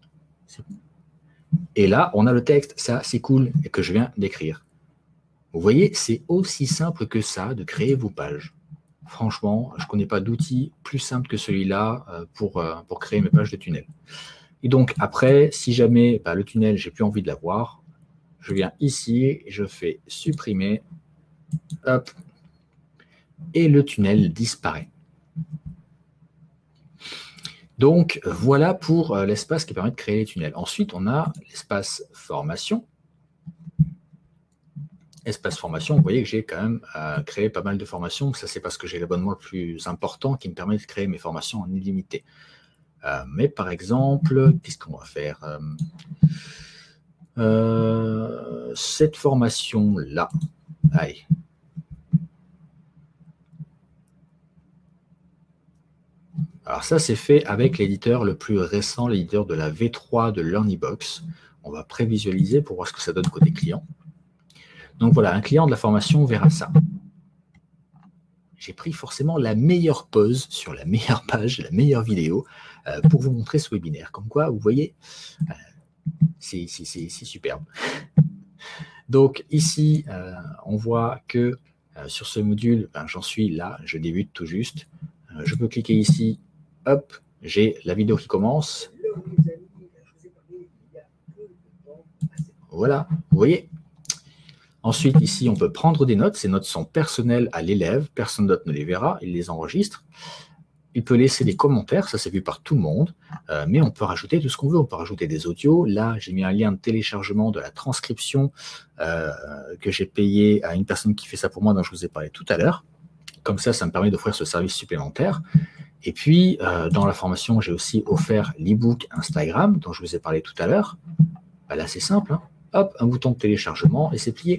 S1: Et là, on a le texte. Ça, c'est cool. Et que je viens d'écrire. Vous voyez, c'est aussi simple que ça de créer vos pages. Franchement, je ne connais pas d'outil plus simple que celui-là pour créer mes pages de tunnel. Et donc, après, si jamais le tunnel, j'ai plus envie de l'avoir, je viens ici, et je fais supprimer, hop, et le tunnel disparaît. Donc, voilà pour l'espace qui permet de créer les tunnels. Ensuite, on a l'espace formation. Espace formation, vous voyez que j'ai quand même créé pas mal de formations. Ça, c'est parce que j'ai l'abonnement le plus important qui me permet de créer mes formations en illimité. Mais par exemple, qu'est-ce qu'on va faire cette formation-là. Allez. Alors ça, c'est fait avec l'éditeur le plus récent, l'éditeur de la V3 de LearnyBox. On va prévisualiser pour voir ce que ça donne côté client. Donc voilà, un client de la formation verra ça. J'ai pris forcément la meilleure pause sur la meilleure page, la meilleure vidéo pour vous montrer ce webinaire. Comme quoi, vous voyez, c'est superbe. Donc ici, on voit que sur ce module, j'en suis là, je débute tout juste. Je peux cliquer ici, hop, j'ai la vidéo qui commence. Voilà, vous voyez. Ensuite, ici, on peut prendre des notes. Ces notes sont personnelles à l'élève. Personne d'autre ne les verra, il les enregistre. Il peut laisser des commentaires, ça c'est vu par tout le monde, mais on peut rajouter tout ce qu'on veut. On peut rajouter des audios. Là, j'ai mis un lien de téléchargement de la transcription que j'ai payé à une personne qui fait ça pour moi, dont je vous ai parlé tout à l'heure. Comme ça, ça me permet d'offrir ce service supplémentaire. Et puis, dans la formation, j'ai aussi offert l'e-book Instagram, dont je vous ai parlé tout à l'heure. Là, c'est simple. Hein. Hop, un bouton de téléchargement et c'est plié.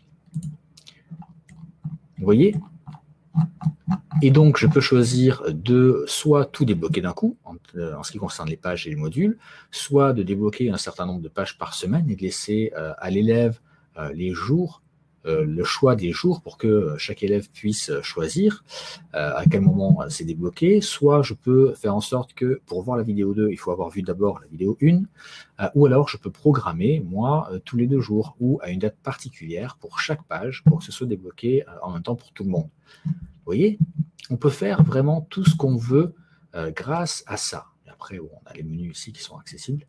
S1: Vous voyez ? Et donc, je peux choisir de soit tout débloquer d'un coup, en ce qui concerne les pages et les modules, soit de débloquer un certain nombre de pages par semaine et de laisser à l'élève les jours, le choix des jours pour que chaque élève puisse choisir à quel moment c'est débloqué. Soit je peux faire en sorte que pour voir la vidéo 2, il faut avoir vu d'abord la vidéo 1, ou alors je peux programmer, moi, tous les 2 jours ou à une date particulière pour chaque page pour que ce soit débloqué en même temps pour tout le monde. Vous voyez, on peut faire vraiment tout ce qu'on veut grâce à ça. Et après, on a les menus ici qui sont accessibles.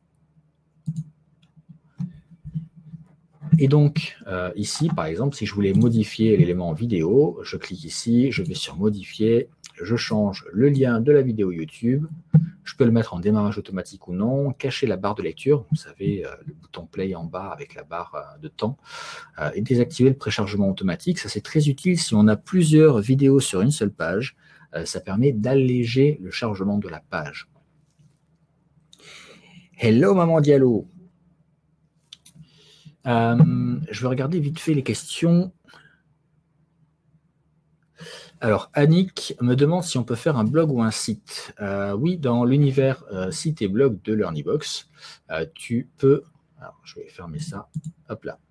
S1: Et donc, ici, par exemple, si je voulais modifier l'élément vidéo, je clique ici, je vais sur modifier, je change le lien de la vidéo YouTube, je peux le mettre en démarrage automatique ou non, cacher la barre de lecture, vous savez, le bouton play en bas avec la barre de temps, et désactiver le préchargement automatique. Ça, c'est très utile si on a plusieurs vidéos sur une seule page. Ça permet d'alléger le chargement de la page. Hello, Maman Diallo. Je vais regarder vite fait les questions. Alors, Annick me demande si on peut faire un blog ou un site. Oui, dans l'univers site et blog de LearnyBox, tu peux... Alors, je vais fermer ça. Hop là.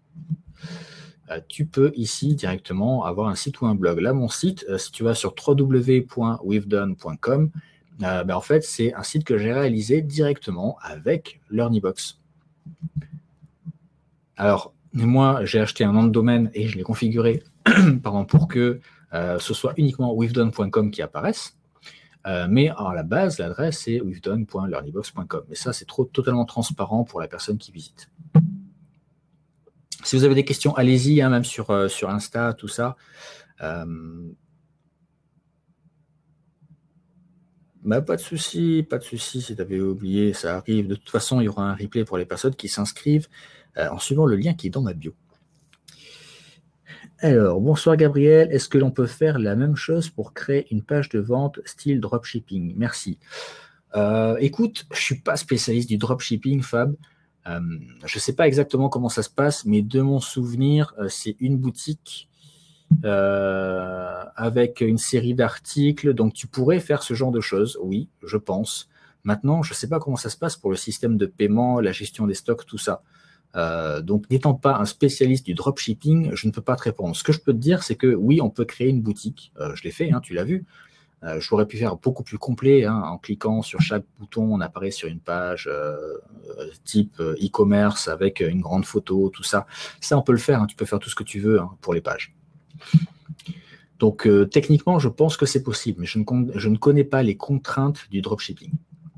S1: Tu peux ici directement avoir un site ou un blog. Là, mon site, si tu vas sur www.we'vedone.com, en fait, c'est un site que j'ai réalisé directement avec LearnyBox. Alors, moi, j'ai acheté un nom de domaine et je l'ai configuré pour que ce soit uniquement we'vedone.com qui apparaisse. Mais à la base, l'adresse, c'est we'vedone.learnybox.com. Mais ça, c'est totalement transparent pour la personne qui visite. Si vous avez des questions, allez-y, hein, même sur Insta, tout ça. Bah, pas de souci, si tu avais oublié, ça arrive. De toute façon, il y aura un replay pour les personnes qui s'inscrivent en suivant le lien qui est dans ma bio. Alors, bonsoir Gabriel, est-ce que l'on peut faire la même chose pour créer une page de vente style dropshipping? Merci. Écoute, je suis pas spécialiste du dropshipping, Fab. Je sais pas exactement comment ça se passe, mais de mon souvenir, c'est une boutique avec une série d'articles. Donc, tu pourrais faire ce genre de choses, oui, je pense. Maintenant, je ne sais pas comment ça se passe pour le système de paiement, la gestion des stocks, tout ça. Donc, n'étant pas un spécialiste du dropshipping, je ne peux pas te répondre. Ce que je peux te dire, c'est que oui, on peut créer une boutique. Je l'ai fait, hein, tu l'as vu. Je l'aurais pu faire beaucoup plus complet, hein, en cliquant sur chaque bouton, on apparaît sur une page type e-commerce avec une grande photo, tout ça. Ça, on peut le faire, hein, tu peux faire tout ce que tu veux, hein, pour les pages. Donc, techniquement, je pense que c'est possible, mais je ne connais pas les contraintes du dropshipping.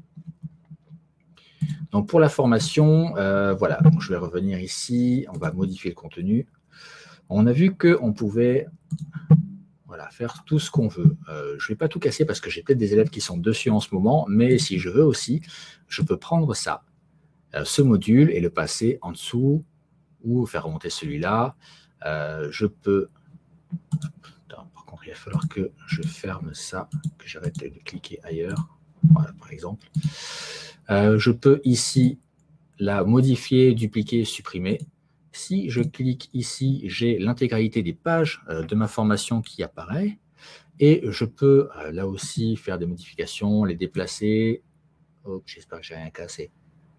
S1: Donc, pour la formation, voilà, donc je vais revenir ici, on va modifier le contenu. On a vu qu'on pouvait faire tout ce qu'on veut. Je ne vais pas tout casser parce que j'ai peut-être des élèves qui sont dessus en ce moment, mais si je veux aussi, je peux prendre ça, ce module, et le passer en dessous ou faire remonter celui-là. Je peux... Par contre, il va falloir que je ferme ça, que j'arrête de cliquer ailleurs. Voilà, par exemple. Je peux ici la modifier, dupliquer, supprimer. Si je clique ici, j'ai l'intégralité des pages de ma formation qui apparaît. Et je peux là aussi faire des modifications, les déplacer. Oh, j'espère que j'ai rien cassé.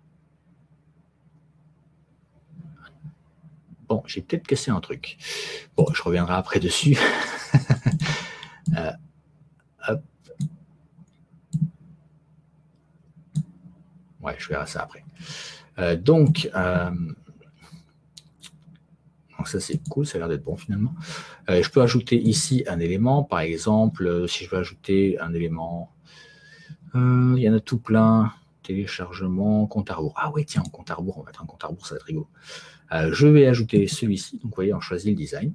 S1: Bon, j'ai peut-être cassé un truc. Bon, je reviendrai après dessus. Hop. Ouais, je verrai ça après. Donc, ça c'est cool, ça a l'air d'être bon finalement. Je peux ajouter ici un élément, par exemple, si je veux ajouter un élément, il y en a tout plein, téléchargement, compte à rebours. Ah oui, tiens, compte à rebours, on va mettre un compte à rebours, ça va être rigolo. Je vais ajouter celui-ci, donc vous voyez, on choisit le design.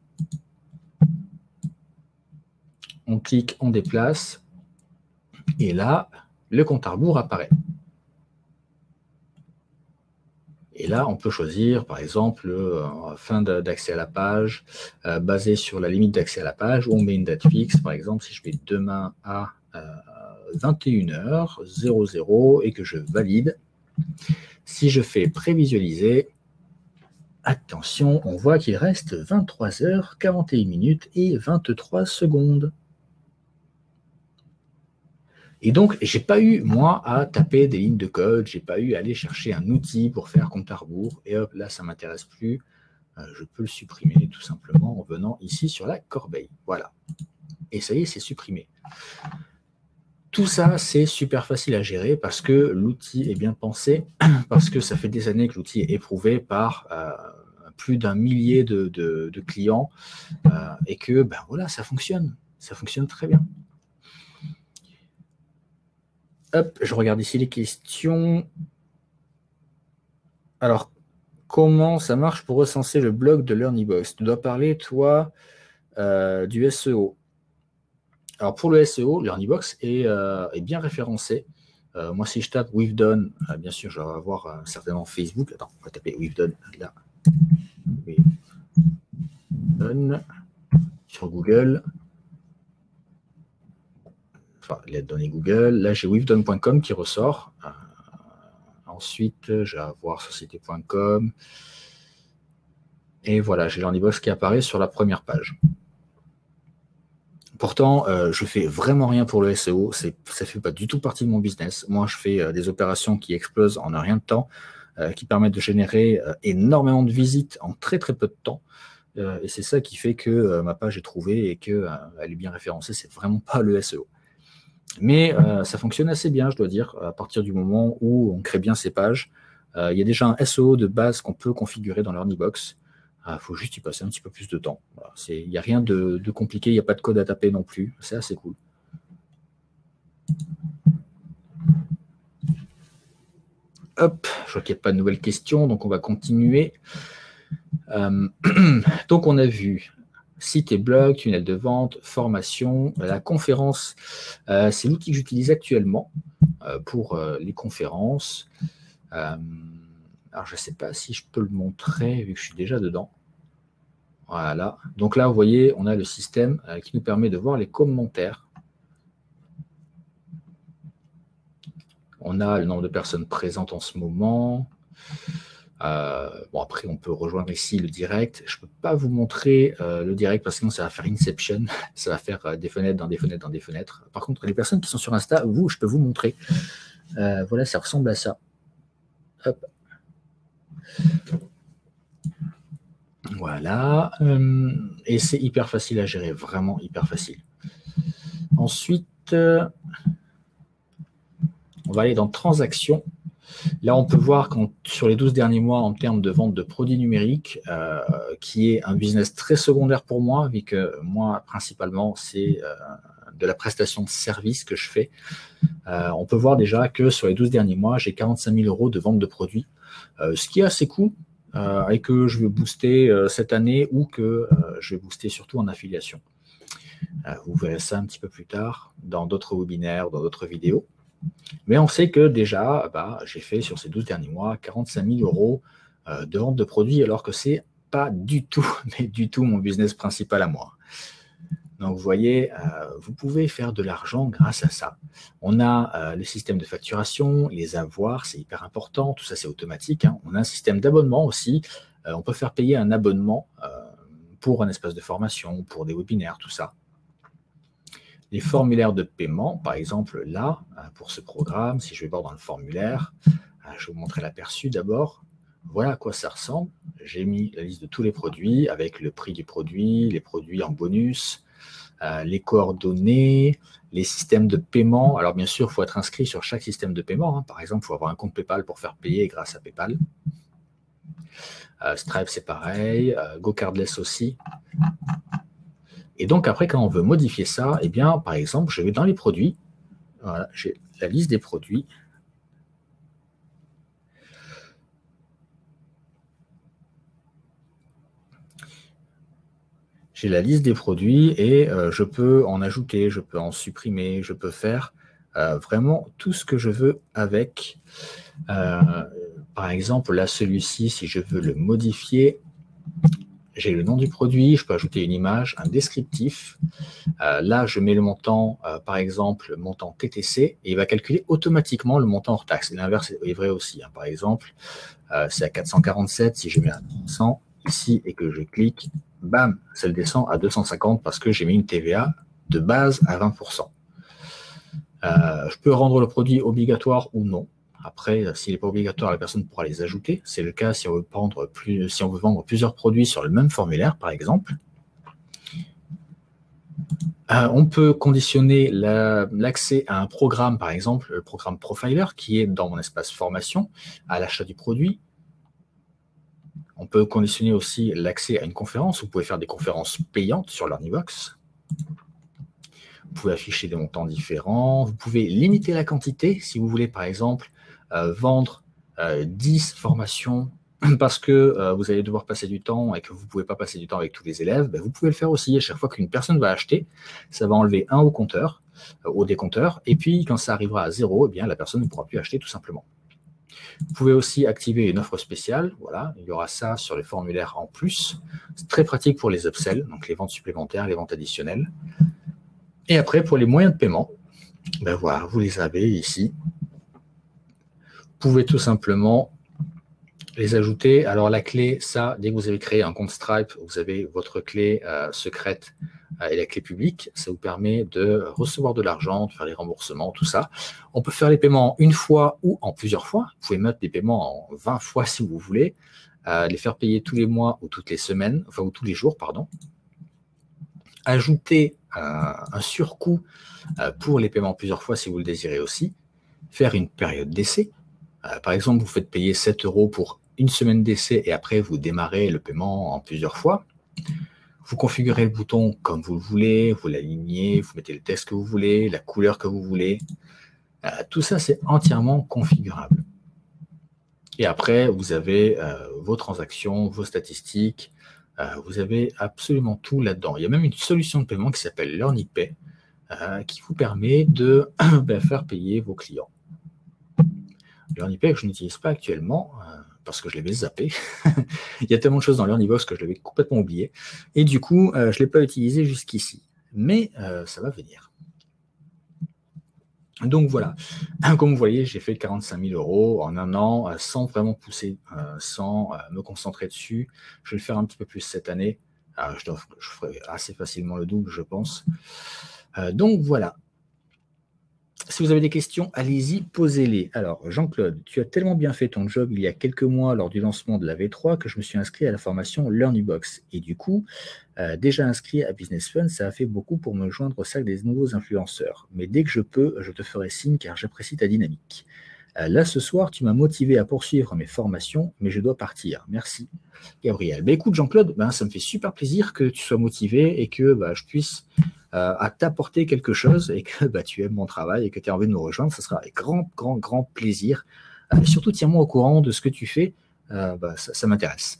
S1: On clique, on déplace, et là, le compte à rebours apparaît. Et là, on peut choisir, par exemple, fin d'accès à la page, basé sur la limite d'accès à la page, ou on met une date fixe. Par exemple, si je mets demain à 21h00 et que je valide, si je fais prévisualiser, attention, on voit qu'il reste 23h41 et 23 secondes. Et donc, j'ai pas eu, moi, à taper des lignes de code, j'ai pas eu à aller chercher un outil pour faire compte à rebours, et hop, là, ça m'intéresse plus. Je peux le supprimer tout simplement en venant ici sur la corbeille. Voilà. Et ça y est, c'est supprimé. Tout ça, c'est super facile à gérer parce que l'outil est bien pensé, parce que ça fait des années que l'outil est éprouvé par plus d'1 millier de clients et que, ben voilà, ça fonctionne. Ça fonctionne très bien. Hop, je regarde ici les questions. Alors, comment ça marche pour recenser le blog de LearnyBox? Tu dois parler, toi, du SEO. Alors, pour le SEO, LearnyBox est bien référencé. Moi, si je tape We've Done, bien sûr, je vais avoir certainement Facebook. Attends, on va taper We've Done là. We've Done sur Google. Enfin, les données Google. Là, j'ai we'vedone.com qui ressort. Ensuite, je vais avoir société.com. Et voilà, j'ai LearnyBox qui apparaît sur la première page. Pourtant, je fais vraiment rien pour le SEO. Ça ne fait pas du tout partie de mon business. Moi, je fais des opérations qui explosent en un rien de temps, qui permettent de générer énormément de visites en très très peu de temps. Et c'est ça qui fait que ma page est trouvée et qu'elle est bien référencée. C'est vraiment pas le SEO. Mais ça fonctionne assez bien, je dois dire, à partir du moment où on crée bien ces pages. Il y a déjà un SEO de base qu'on peut configurer dans LearnyBox. Il faut juste y passer un petit peu plus de temps. Voilà, il n'y a rien de compliqué, il n'y a pas de code à taper non plus. C'est assez cool. Hop, je vois qu'il n'y a pas de nouvelles questions, donc on va continuer. Euh, donc, on a vu site et blog, tunnel de vente, formation, la conférence. C'est l'outil que j'utilise actuellement pour les conférences. Alors, je ne sais pas si je peux le montrer vu que je suis déjà dedans. Voilà. Donc là, vous voyez, on a le système qui nous permet de voir les commentaires. On a le nombre de personnes présentes en ce moment. Bon, après, on peut rejoindre ici le direct. Je ne peux pas vous montrer le direct parce que sinon, ça va faire Inception. Ça va faire des fenêtres dans des fenêtres dans des fenêtres. Par contre, les personnes qui sont sur Insta, vous, je peux vous montrer. Voilà, ça ressemble à ça. Hop. Voilà. Et c'est hyper facile à gérer, vraiment hyper facile. Ensuite, on va aller dans transactions. Là, on peut voir sur les 12 derniers mois, en termes de vente de produits numériques, qui est un business très secondaire pour moi, vu que moi, principalement, c'est de la prestation de service que je fais. On peut voir déjà que sur les 12 derniers mois, j'ai 45 000 € de vente de produits, ce qui est assez cool, et que je vais booster cette année ou que je vais booster surtout en affiliation. Vous verrez ça un petit peu plus tard dans d'autres webinaires, dans d'autres vidéos. Mais on sait que déjà, j'ai fait sur ces 12 derniers mois 45 000 € de vente de produits, alors que ce n'est pas du tout, mais du tout mon business principal à moi. Donc, vous voyez, vous pouvez faire de l'argent grâce à ça. On a le système de facturation, les avoirs, c'est hyper important. Tout ça, c'est automatique. Hein. On a un système d'abonnement aussi. On peut faire payer un abonnement pour un espace de formation, pour des webinaires, tout ça. Les formulaires de paiement, par exemple, là, pour ce programme, si je vais voir dans le formulaire, je vais vous montrer l'aperçu d'abord. Voilà à quoi ça ressemble. J'ai mis la liste de tous les produits avec le prix du produit, les produits en bonus, les coordonnées, les systèmes de paiement. Alors, bien sûr, il faut être inscrit sur chaque système de paiement. Hein. Par exemple, il faut avoir un compte PayPal pour faire payer grâce à PayPal. Stripe, c'est pareil. GoCardless aussi. Et donc, après, quand on veut modifier ça, eh bien, par exemple, je vais dans les produits. Voilà, j'ai la liste des produits. J'ai la liste des produits et je peux en ajouter, je peux en supprimer, je peux faire vraiment tout ce que je veux avec. Par exemple, là, celui-ci, si je veux le modifier, j'ai le nom du produit, je peux ajouter une image, un descriptif. Là, je mets le montant, par exemple, le montant TTC, et il va calculer automatiquement le montant hors taxe. L'inverse est vrai aussi. Hein. Par exemple, c'est à 447, si je mets à 300 ici et que je clique, bam, ça le descend à 250 parce que j'ai mis une TVA de base à 20%. Je peux rendre le produit obligatoire ou non. Après, s'il n'est pas obligatoire, la personne pourra les ajouter. C'est le cas si on veut vendre plusieurs produits sur le même formulaire, par exemple. On peut conditionner l'accès à un programme, par exemple, le programme Profiler, qui est dans mon espace formation, à l'achat du produit. On peut conditionner aussi l'accès à une conférence. Vous pouvez faire des conférences payantes sur LearnyBox. Vous pouvez afficher des montants différents. Vous pouvez limiter la quantité. Si vous voulez, par exemple, vendre 10 formations parce que vous allez devoir passer du temps et que vous ne pouvez pas passer du temps avec tous les élèves, vous pouvez le faire aussi. À chaque fois qu'une personne va acheter, ça va enlever 1 au compteur, au décompteur. Et puis, quand ça arrivera à 0, la personne ne pourra plus acheter tout simplement. Vous pouvez aussi activer une offre spéciale. Voilà, il y aura ça sur les formulaires en plus. C'est très pratique pour les upsells, donc les ventes supplémentaires, les ventes additionnelles. Et après, pour les moyens de paiement, voilà, vous les avez ici. Vous pouvez tout simplement les ajouter. Alors, la clé, ça, dès que vous avez créé un compte Stripe, vous avez votre clé secrète et la clé publique. Ça vous permet de recevoir de l'argent, de faire les remboursements, tout ça. On peut faire les paiements une fois ou en plusieurs fois. Vous pouvez mettre des paiements en 20 fois si vous voulez. Les faire payer tous les mois ou toutes les semaines, enfin, ou tous les jours, pardon. Ajouter un surcoût pour les paiements plusieurs fois si vous le désirez aussi. Faire une période d'essai. Par exemple, vous faites payer 7 € pour une semaine d'essai et après, vous démarrez le paiement en plusieurs fois. Vous configurez le bouton comme vous le voulez, vous l'alignez, vous mettez le texte que vous voulez, la couleur que vous voulez. Tout ça, c'est entièrement configurable. Et après, vous avez vos transactions, vos statistiques, vous avez absolument tout là-dedans. Il y a même une solution de paiement qui s'appelle LearnyPay, qui vous permet de faire payer vos clients. LearnyPay que je n'utilise pas actuellement, parce que je l'avais zappé. Il y a tellement de choses dans LearnyBox que je l'avais complètement oublié. Et du coup, je ne l'ai pas utilisé jusqu'ici. Mais ça va venir. Donc voilà, comme vous voyez, j'ai fait 45 000 € en un an, sans vraiment pousser, sans me concentrer dessus. Je vais le faire un petit peu plus cette année. Je ferai assez facilement le double, je pense. Donc voilà. Si vous avez des questions, allez-y, posez-les. Alors, Jean-Claude, tu as tellement bien fait ton job il y a quelques mois lors du lancement de la V3 que je me suis inscrit à la formation LearnyBox. Et du coup, déjà inscrit à Business Fun, ça a fait beaucoup pour me joindre au cercle des nouveaux influenceurs. Mais dès que je peux, je te ferai signe car j'apprécie ta dynamique. Là, ce soir, tu m'as motivé à poursuivre mes formations, mais je dois partir. Merci, Gabriel. Écoute, Jean-Claude, ça me fait super plaisir que tu sois motivé et que je puisse t'apporter quelque chose et que tu aimes mon travail et que tu as envie de me rejoindre. Ce sera avec grand, grand, grand plaisir. Surtout, tiens-moi au courant de ce que tu fais. Ça m'intéresse.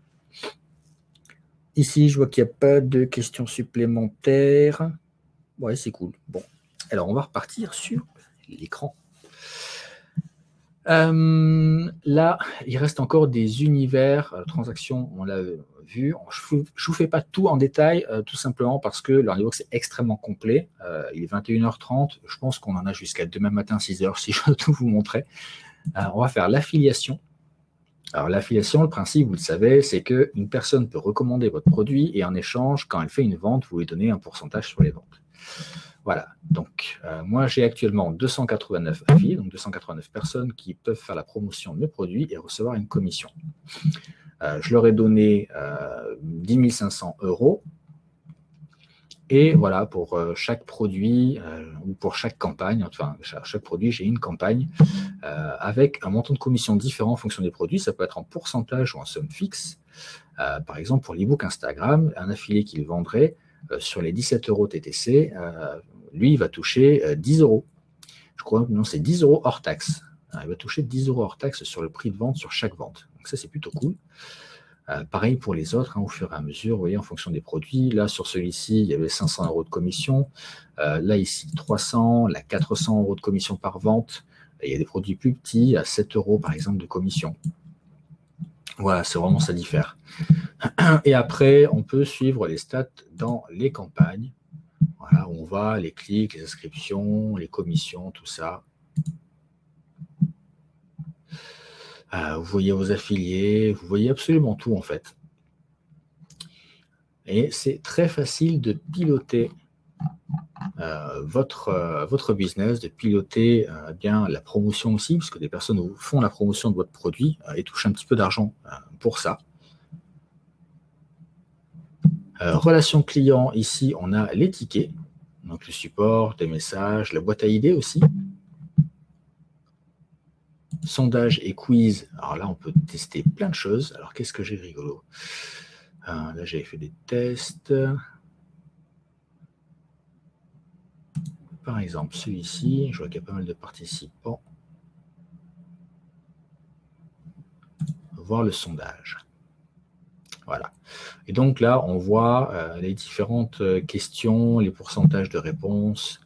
S1: Ici, je vois qu'il n'y a pas de questions supplémentaires. Ouais, c'est cool. Bon, alors on va repartir sur l'écran. Là, il reste encore des univers, transactions, on l'a vu. Je ne vous fais pas tout en détail, tout simplement parce que LearnyBox est extrêmement complet. Il est 21h30, je pense qu'on en a jusqu'à demain matin 6h si je veux tout vous montrer. On va faire l'affiliation. Alors l'affiliation, le principe, vous le savez, c'est qu'une personne peut recommander votre produit et en échange, quand elle fait une vente, vous lui donnez un pourcentage sur les ventes. Voilà, donc moi j'ai actuellement 289 affiliés, donc 289 personnes qui peuvent faire la promotion de mes produits et recevoir une commission. Je leur ai donné 10 500 €. Et voilà, pour chaque produit ou pour chaque campagne, enfin chaque produit, j'ai une campagne avec un montant de commission différent en fonction des produits. Ça peut être en pourcentage ou en somme fixe. Par exemple, pour l'e-book Instagram, un affilié qui le vendrait sur les 17 € TTC, lui, il va toucher 10 €. Je crois que non, c'est 10 € hors taxe. Il va toucher 10 € hors taxe sur le prix de vente sur chaque vente. Donc ça, c'est plutôt cool. Pareil pour les autres, au fur et à mesure, vous voyez, en fonction des produits. Là, sur celui-ci, il y avait 500 € de commission. Là, ici, 300, là, 400 € de commission par vente. Il y a des produits plus petits, à 7 € par exemple de commission. Voilà, c'est vraiment ça diffère. Et après, on peut suivre les stats dans les campagnes. Voilà, où on va, les clics, les inscriptions, les commissions, tout ça. Vous voyez vos affiliés, vous voyez absolument tout en fait. Et c'est très facile de piloter votre business, de piloter bien la promotion aussi, parce que des personnes font la promotion de votre produit et touchent un petit peu d'argent pour ça. Relation client, ici on a les tickets, donc le support, des messages, la boîte à idées aussi. Sondage et quiz, alors là on peut tester plein de choses. Alors qu'est-ce que j'ai rigolo? Là j'avais fait des tests. Par exemple, celui-ci, je vois qu'il y a pas mal de participants. Voir le sondage. Voilà. Et donc là, on voit les différentes questions, les pourcentages de réponses,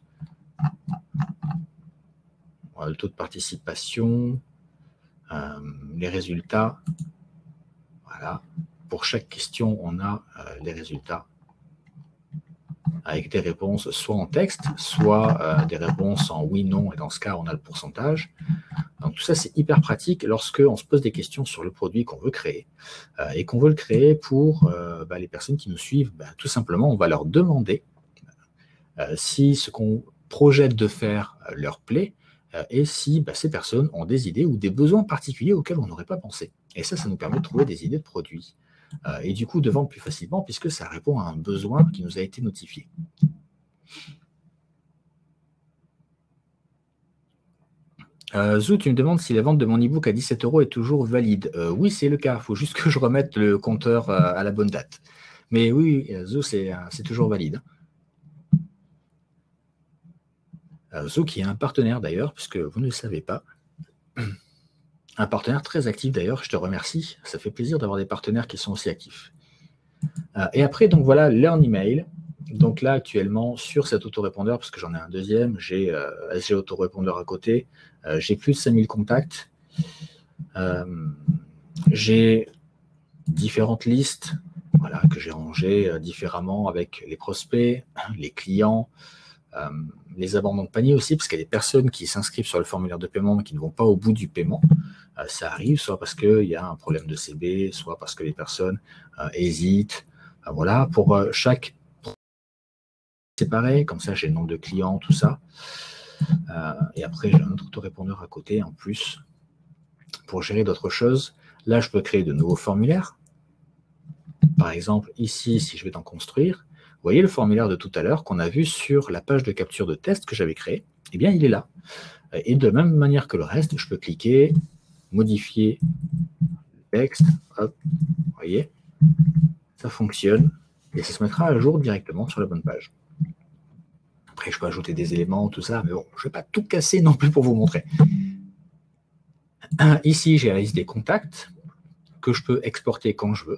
S1: le taux de participation, les résultats. Voilà. Pour chaque question, on a les résultats avec des réponses soit en texte, soit des réponses en oui, non, et dans ce cas, on a le pourcentage. Donc tout ça, c'est hyper pratique lorsqu'on se pose des questions sur le produit qu'on veut créer et qu'on veut le créer pour les personnes qui nous suivent. Tout simplement, on va leur demander si ce qu'on projette de faire leur plaît et si ces personnes ont des idées ou des besoins particuliers auxquels on n'aurait pas pensé. Et ça nous permet de trouver des idées de produits et du coup de vendre plus facilement puisque ça répond à un besoin qui nous a été notifié. Zou, tu me demandes si la vente de mon e-book à 17 € est toujours valide. Oui, c'est le cas. Il faut juste que je remette le compteur à la bonne date. Mais oui, Zou, c'est toujours valide. Zou qui est un partenaire d'ailleurs, puisque vous ne le savez pas. un partenaire très actif d'ailleurs, je te remercie. Ça fait plaisir d'avoir des partenaires qui sont aussi actifs. Et après, donc voilà, Learn Email. Donc là, actuellement, sur cet autorépondeur, parce que j'en ai un deuxième, j'ai SG Autorépondeur à côté, j'ai plus de 5000 contacts. J'ai différentes listes, voilà, que j'ai rangées différemment avec les prospects, les clients, les abandons de panier aussi, parce qu'il y a des personnes qui s'inscrivent sur le formulaire de paiement mais qui ne vont pas au bout du paiement. Ça arrive, soit parce qu'il y a un problème de CB, soit parce que les personnes hésitent. Voilà, pour chaque séparé, comme ça j'ai le nombre de clients, tout ça. Et après, j'ai un autre autorépondeur à côté en plus pour gérer d'autres choses. Là, je peux créer de nouveaux formulaires. Par exemple, ici, si je vais en construire, vous voyez le formulaire de tout à l'heure qu'on a vu sur la page de capture de test que j'avais créée. Eh bien, il est là. Et de la même manière que le reste, je peux cliquer, modifier le texte. Hop, vous voyez, ça fonctionne. Et ça se mettra à jour directement sur la bonne page. Après, je peux ajouter des éléments, tout ça, mais bon, je ne vais pas tout casser non plus pour vous montrer. Ici, j'ai la liste des contacts que je peux exporter quand je veux.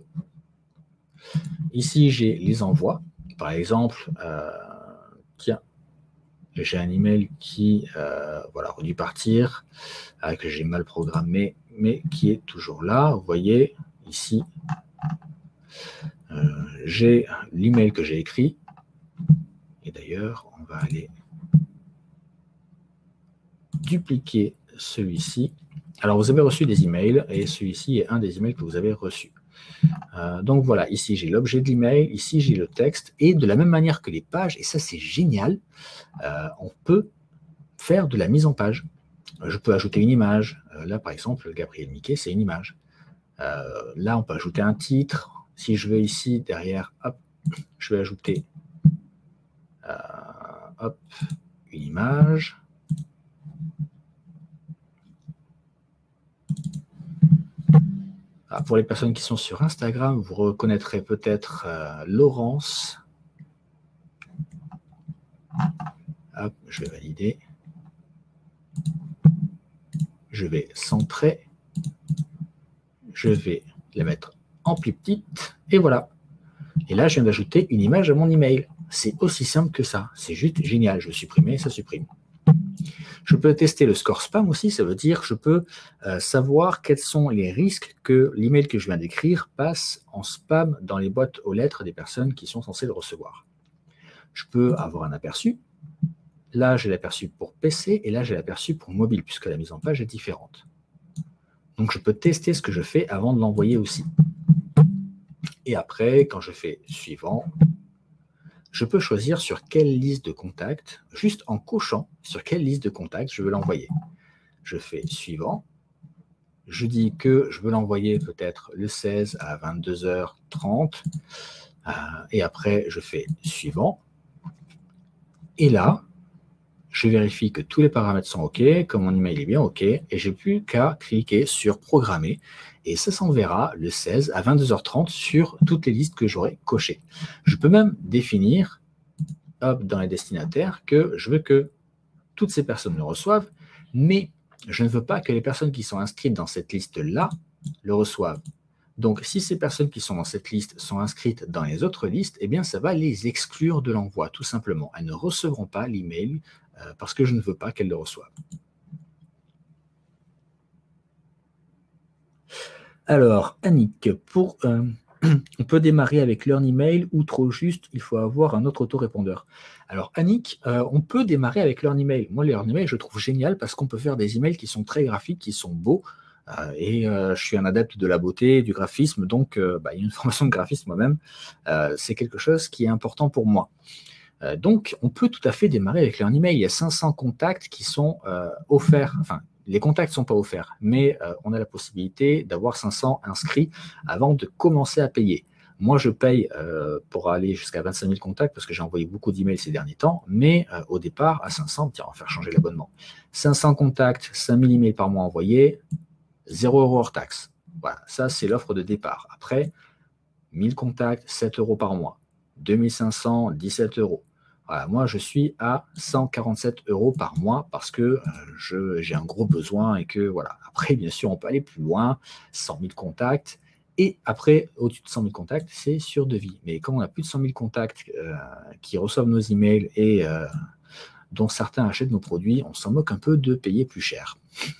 S1: Ici, j'ai les envois. Par exemple, tiens, j'ai un email qui voilà, aurait dû partir, que j'ai mal programmé, mais qui est toujours là. Vous voyez, ici, j'ai l'email que j'ai écrit. Et d'ailleurs, on va aller dupliquer celui-ci. Alors, vous avez reçu des emails, et celui-ci est un des emails que vous avez reçus. Donc voilà, ici j'ai l'objet de l'email, ici j'ai le texte, et de la même manière que les pages, et ça c'est génial, on peut faire de la mise en page. Je peux ajouter une image. Là par exemple, Gabriel Miquet, c'est une image. Là on peut ajouter un titre. Si je veux ici, derrière, hop, je vais ajouter hop, une image. Pour les personnes qui sont sur Instagram, vous reconnaîtrez peut-être Laurence. Hop, je vais valider. Je vais centrer. Je vais la mettre en plus petite. Et voilà. Et là, je viens d'ajouter une image à mon email. C'est aussi simple que ça. C'est juste génial. Je vais supprimer, ça supprime. Je peux tester le score spam aussi, ça veut dire que je peux savoir quels sont les risques que l'email que je viens d'écrire passe en spam dans les boîtes aux lettres des personnes qui sont censées le recevoir. Je peux avoir un aperçu. Là, j'ai l'aperçu pour PC et là, j'ai l'aperçu pour mobile, puisque la mise en page est différente. Donc, je peux tester ce que je fais avant de l'envoyer aussi. Et après, quand je fais suivant, je peux choisir sur quelle liste de contacts, juste en cochant sur quelle liste de contacts je veux l'envoyer. Je fais suivant. Je dis que je veux l'envoyer peut-être le 16 à 22h30. Et après, je fais suivant. Et là, je vérifie que tous les paramètres sont OK, que mon email est bien OK, et je n'ai plus qu'à cliquer sur programmer. Et ça s'enverra le 16 à 22h30 sur toutes les listes que j'aurai cochées. Je peux même définir dans les destinataires que je veux que toutes ces personnes le reçoivent, mais je ne veux pas que les personnes qui sont inscrites dans cette liste-là le reçoivent. Donc, si ces personnes qui sont dans cette liste sont inscrites dans les autres listes, eh bien, ça va les exclure de l'envoi, tout simplement. Elles ne recevront pas l'email parce que je ne veux pas qu'elles le reçoivent. Alors, Annick, on peut démarrer avec Learn Email ou trop juste, il faut avoir un autre autorépondeur. Alors, Annick, on peut démarrer avec Learn Email. Moi, Learn Email, je trouve génial parce qu'on peut faire des emails qui sont très graphiques, qui sont beaux. Je suis un adepte de la beauté, du graphisme, donc il y a une formation de graphisme moi-même. C'est quelque chose qui est important pour moi. Donc, on peut tout à fait démarrer avec Learn Email. Il y a 500 contacts qui sont offerts. Enfin, les contacts ne sont pas offerts, mais on a la possibilité d'avoir 500 inscrits avant de commencer à payer. Moi, je paye pour aller jusqu'à 25 000 contacts parce que j'ai envoyé beaucoup d'emails ces derniers temps, mais au départ, à 500, tiens, on va faire changer l'abonnement. 500 contacts, 5 000 emails par mois envoyés, 0 € hors taxe. Voilà, ça, c'est l'offre de départ. Après, 1000 contacts, 7 € par mois. 2500, 17 €. Voilà, moi, je suis à 147 € par mois parce que j'ai un gros besoin et que voilà. Après, bien sûr, on peut aller plus loin, 100 000 contacts. Et après, au-dessus de 100 000 contacts, c'est sur devis. Mais quand on a plus de 100 000 contacts qui reçoivent nos emails et dont certains achètent nos produits, on s'en moque un peu de payer plus cher.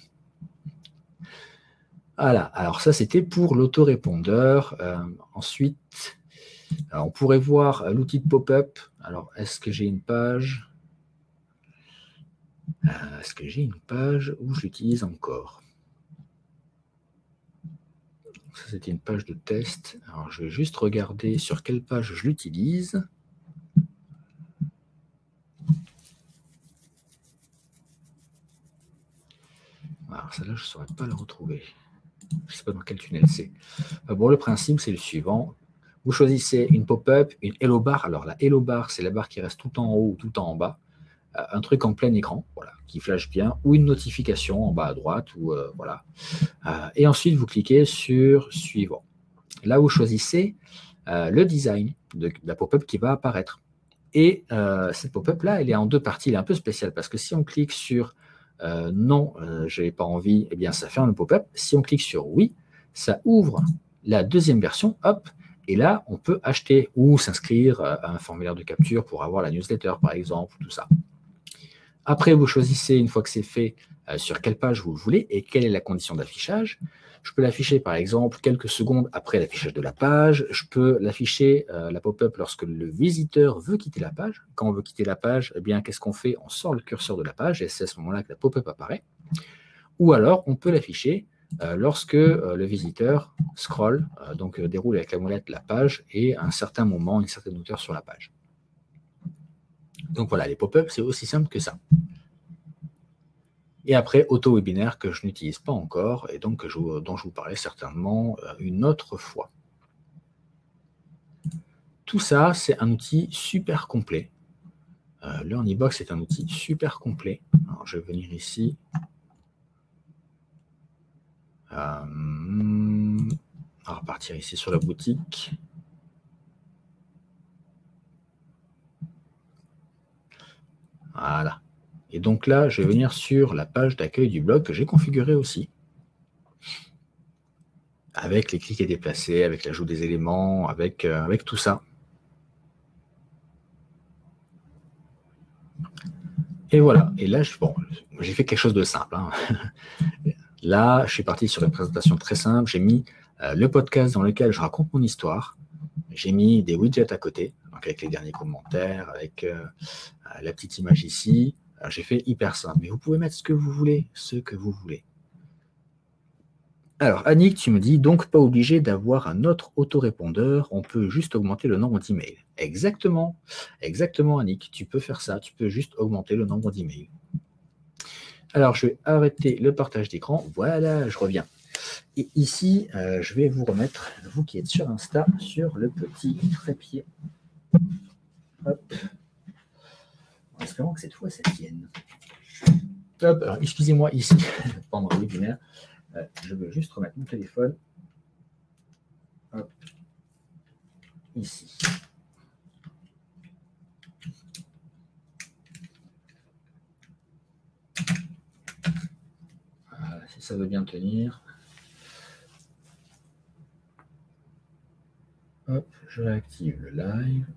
S1: Voilà, alors ça, c'était pour l'autorépondeur. Ensuite, on pourrait voir l'outil de pop-up. Alors, est-ce que j'ai une page Est-ce que j'ai une page où je l'utilise encore? Ça, c'était une page de test. Alors, je vais juste regarder sur quelle page je l'utilise. Alors, celle-là, je ne saurais pas la retrouver. Je ne sais pas dans quel tunnel c'est. Bon, le principe, c'est le suivant. Vous choisissez une pop-up, une hello bar. Alors, la hello bar, c'est la barre qui reste tout en haut ou tout en bas. Un truc en plein écran, voilà, qui flash bien, ou une notification en bas à droite, ou voilà. Et ensuite, vous cliquez sur suivant. Là, vous choisissez le design de la pop-up qui va apparaître. Et cette pop-up-là, elle est en deux parties. Elle est un peu spéciale parce que si on clique sur non, je n'ai pas envie, eh bien, ça ferme le pop-up. Si on clique sur oui, ça ouvre la deuxième version, hop, et là, on peut acheter ou s'inscrire à un formulaire de capture pour avoir la newsletter, par exemple, tout ça. Après, vous choisissez, une fois que c'est fait, sur quelle page vous le voulez et quelle est la condition d'affichage. Je peux l'afficher, par exemple, quelques secondes après l'affichage de la page. Je peux l'afficher, la pop-up, lorsque le visiteur veut quitter la page. Quand on veut quitter la page, eh bien, qu'est-ce qu'on fait? On sort le curseur de la page et c'est à ce moment-là que la pop-up apparaît. Ou alors, on peut l'afficher lorsque le visiteur scrolle, donc déroule avec la molette la page et à un certain moment, une certaine hauteur sur la page. Donc voilà, les pop-up, c'est aussi simple que ça. Et après, auto-webinaire que je n'utilise pas encore et donc dont je vous parlais certainement une autre fois. Tout ça, c'est un outil super complet. Le Honeybox est un outil super complet. Alors, je vais venir ici. On va repartir ici sur la boutique. Voilà. Et donc là, je vais venir sur la page d'accueil du blog que j'ai configurée aussi. Avec les clics et déplacés, avec l'ajout des éléments, avec tout ça. Et voilà. Et là, j'ai fait quelque chose de simple. Hein. Là, je suis parti sur une présentation très simple. J'ai mis le podcast dans lequel je raconte mon histoire. J'ai mis des widgets à côté, donc avec les derniers commentaires, avec la petite image ici. J'ai fait hyper simple. Mais vous pouvez mettre ce que vous voulez, Alors, Annick, tu me dis donc pas obligé d'avoir un autre autorépondeur, on peut juste augmenter le nombre d'emails. Exactement, exactement, Annick, tu peux faire ça, tu peux juste augmenter le nombre d'emails. Alors, je vais arrêter le partage d'écran. Voilà, je reviens. Et ici, je vais vous remettre, vous qui êtes sur Insta, sur le petit trépied. Hop. En espérant que cette fois, ça tienne. Hop, alors excusez-moi ici, pendant le webinaire, je veux juste remettre mon téléphone. Hop. Ici. Voilà, si ça veut bien tenir. Hop, je réactive le live.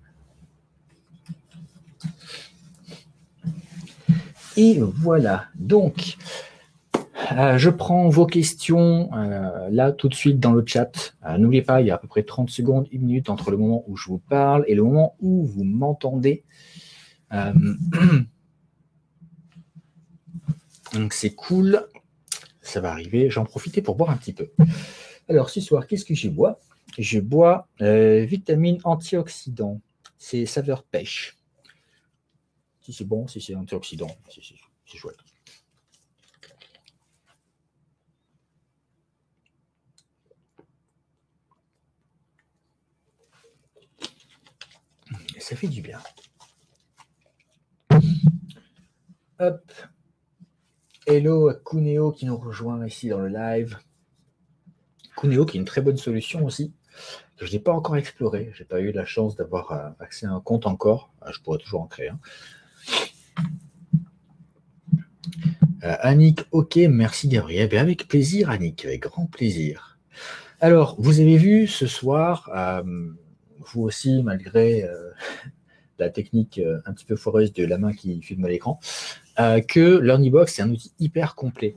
S1: Et voilà, donc, je prends vos questions là tout de suite dans le chat. N'oubliez pas, il y a à peu près 30 secondes, 1 minute entre le moment où je vous parle et le moment où vous m'entendez. Donc c'est cool, ça va arriver. J'en profitais pour boire un petit peu. Alors ce soir, qu'est-ce que je bois? Je bois vitamine antioxydant. C'est saveur pêche. Si c'est bon, si c'est antioxydant, c'est chouette. Et ça fait du bien. Hop. Hello à Cuneo qui nous rejoint ici dans le live. Cuneo qui est une très bonne solution aussi, que je n'ai pas encore exploré. Je n'ai pas eu la chance d'avoir accès à un compte encore. Je pourrais toujours en créer un. Annick, ok, merci Gabriel. Ben, avec plaisir, Annick, avec grand plaisir. Alors, vous avez vu ce soir, vous aussi, malgré la technique un petit peu foireuse de la main qui filme l'écran, que LearnyBox est un outil hyper complet.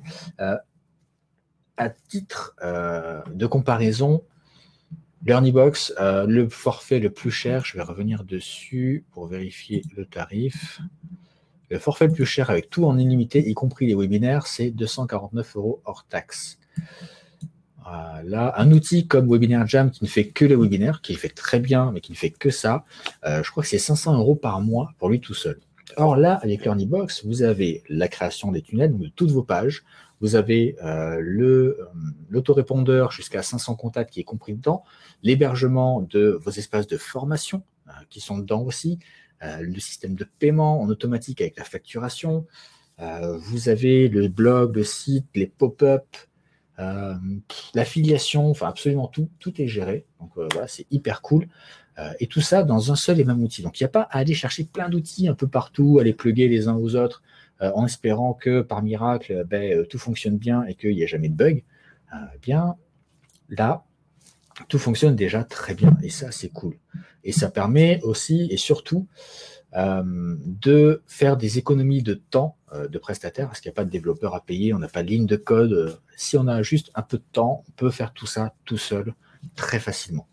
S1: À titre de comparaison, LearnyBox, le forfait le plus cher, je vais revenir dessus pour vérifier le tarif. Le forfait le plus cher avec tout en illimité, y compris les webinaires, c'est 249 € hors taxe. Là, un outil comme Webinar Jam qui ne fait que les webinaires, qui fait très bien, mais qui ne fait que ça, je crois que c'est 500 € par mois pour lui tout seul. Or là, avec LearnyBox, vous avez la création des tunnels de toutes vos pages, vous avez l'autorépondeur jusqu'à 500 contacts qui est compris dedans, l'hébergement de vos espaces de formation qui sont dedans aussi, le système de paiement en automatique avec la facturation, vous avez le blog, le site, les pop-up, l'affiliation, enfin absolument tout est géré. Donc voilà, c'est hyper cool. Et tout ça dans un seul et même outil. Donc il n'y a pas à aller chercher plein d'outils un peu partout, à les plugger les uns aux autres, en espérant que par miracle, tout fonctionne bien et qu'il n'y a jamais de bug. Bien là, tout fonctionne déjà très bien. Et ça, c'est cool. Et ça permet aussi et surtout de faire des économies de temps de prestataire, parce qu'il n'y a pas de développeur à payer, on n'a pas de ligne de code. Si on a juste un peu de temps, on peut faire tout ça tout seul, très facilement.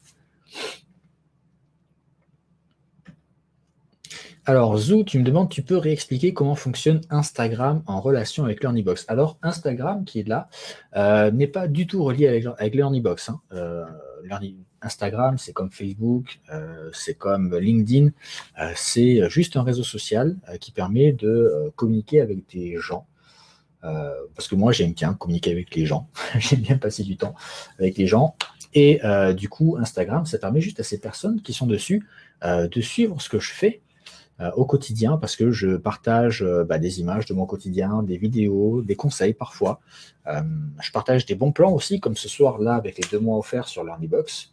S1: Alors, Zou, tu me demandes, tu peux réexpliquer comment fonctionne Instagram en relation avec LearnyBox. Alors, Instagram, qui est là, n'est pas du tout relié avec LearnyBox. Hein. Instagram, c'est comme Facebook, c'est comme LinkedIn, c'est juste un réseau social qui permet de communiquer avec des gens. Parce que moi, j'aime bien communiquer avec les gens. J'aime bien passer du temps avec les gens. Et du coup, Instagram, ça permet juste à ces personnes qui sont dessus de suivre ce que je fais au quotidien, parce que je partage des images de mon quotidien, des vidéos, des conseils parfois. Je partage des bons plans aussi, comme ce soir là avec les 2 mois offerts sur LearnyBox.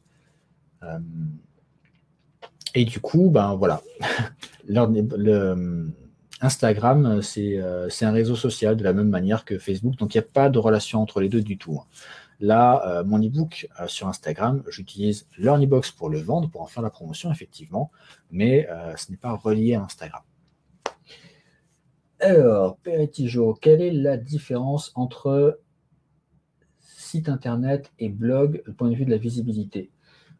S1: Et du coup, voilà, Instagram, c'est un réseau social de la même manière que Facebook, donc il n'y a pas de relation entre les deux du tout. Là, mon e-book sur Instagram, j'utilise LearnyBox pour le vendre, pour en faire la promotion, effectivement, mais ce n'est pas relié à Instagram. Alors, Peretijo, quelle est la différence entre site internet et blog du point de vue de la visibilité?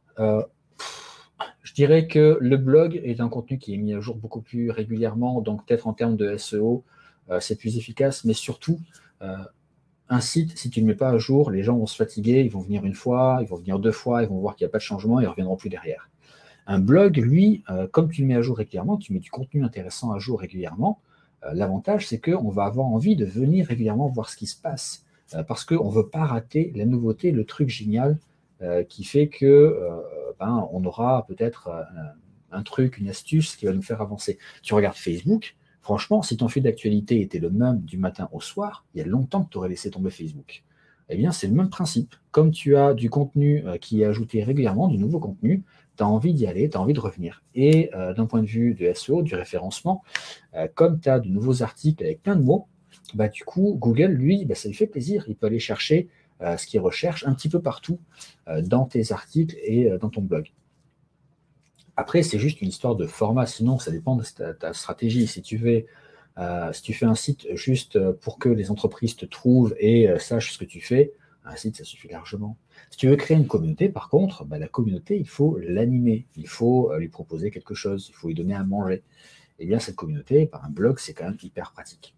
S1: Je dirais que le blog est un contenu qui est mis à jour beaucoup plus régulièrement, donc peut-être en termes de SEO, c'est plus efficace, mais surtout, un site, si tu ne le mets pas à jour, les gens vont se fatiguer, ils vont venir une fois, ils vont venir 2 fois, ils vont voir qu'il n'y a pas de changement, ils ne reviendront plus derrière. Un blog, lui, comme tu le mets à jour régulièrement, tu mets du contenu intéressant à jour régulièrement, l'avantage, c'est qu'on va avoir envie de venir régulièrement voir ce qui se passe, parce qu'on ne veut pas rater la nouveauté, le truc génial qui fait que on aura peut-être un truc, une astuce qui va nous faire avancer. Tu regardes Facebook, franchement, si ton fil d'actualité était le même du matin au soir, il y a longtemps que tu aurais laissé tomber Facebook. Eh bien, c'est le même principe. Comme tu as du contenu qui est ajouté régulièrement, du nouveau contenu, tu as envie d'y aller, tu as envie de revenir. Et d'un point de vue de SEO, du référencement, comme tu as de nouveaux articles avec plein de mots, du coup, Google, lui, ça lui fait plaisir. Il peut aller chercher ce qu'il recherche un petit peu partout dans tes articles et dans ton blog. Après, c'est juste une histoire de format, sinon ça dépend de ta stratégie. Si tu fais un site juste pour que les entreprises te trouvent et sachent ce que tu fais, un site, ça suffit largement. Si tu veux créer une communauté, par contre, la communauté, il faut l'animer, il faut lui proposer quelque chose, il faut lui donner à manger. Et bien, cette communauté, par un blog, c'est quand même hyper pratique.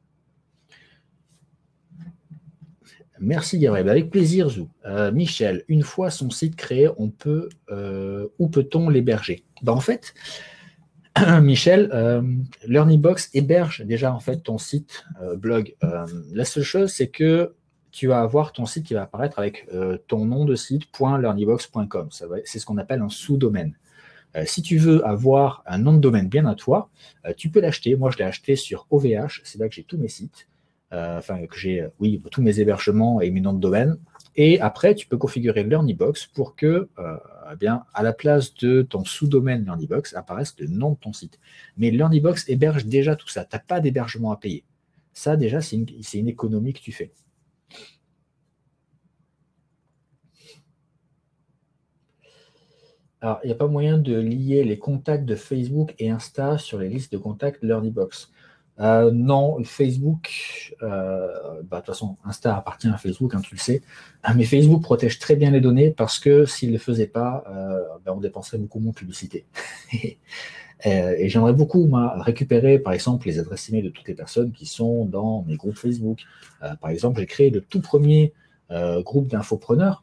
S1: Merci Gabriel, avec plaisir Zou. Michel, une fois son site créé, où peut-on l'héberger? En fait, Michel, LearnyBox héberge déjà en fait ton site blog. La seule chose, c'est que tu vas avoir ton site qui va apparaître avec ton nom de site .learnybox.com. C'est ce qu'on appelle un sous-domaine. Si tu veux avoir un nom de domaine bien à toi, tu peux l'acheter. Moi, je l'ai acheté sur OVH, c'est là que j'ai tous mes sites. enfin que j'ai, oui, tous mes hébergements et mes noms de domaine. Et après, tu peux configurer LearnyBox pour que, eh bien, à la place de ton sous-domaine LearnyBox, apparaisse le nom de ton site. Mais LearnyBox héberge déjà tout ça. Tu n'as pas d'hébergement à payer. Ça, déjà, c'est une économie que tu fais. Alors, il n'y a pas moyen de lier les contacts de Facebook et Insta sur les listes de contacts LearnyBox. Non, Facebook, de toute façon, Insta appartient à Facebook, hein, tu le sais. Mais Facebook protège très bien les données parce que s'il ne le faisait pas, on dépenserait beaucoup moins de publicité. Et j'aimerais beaucoup récupérer, par exemple, les adresses email de toutes les personnes qui sont dans mes groupes Facebook. Par exemple, j'ai créé le tout premier groupe d'infopreneurs.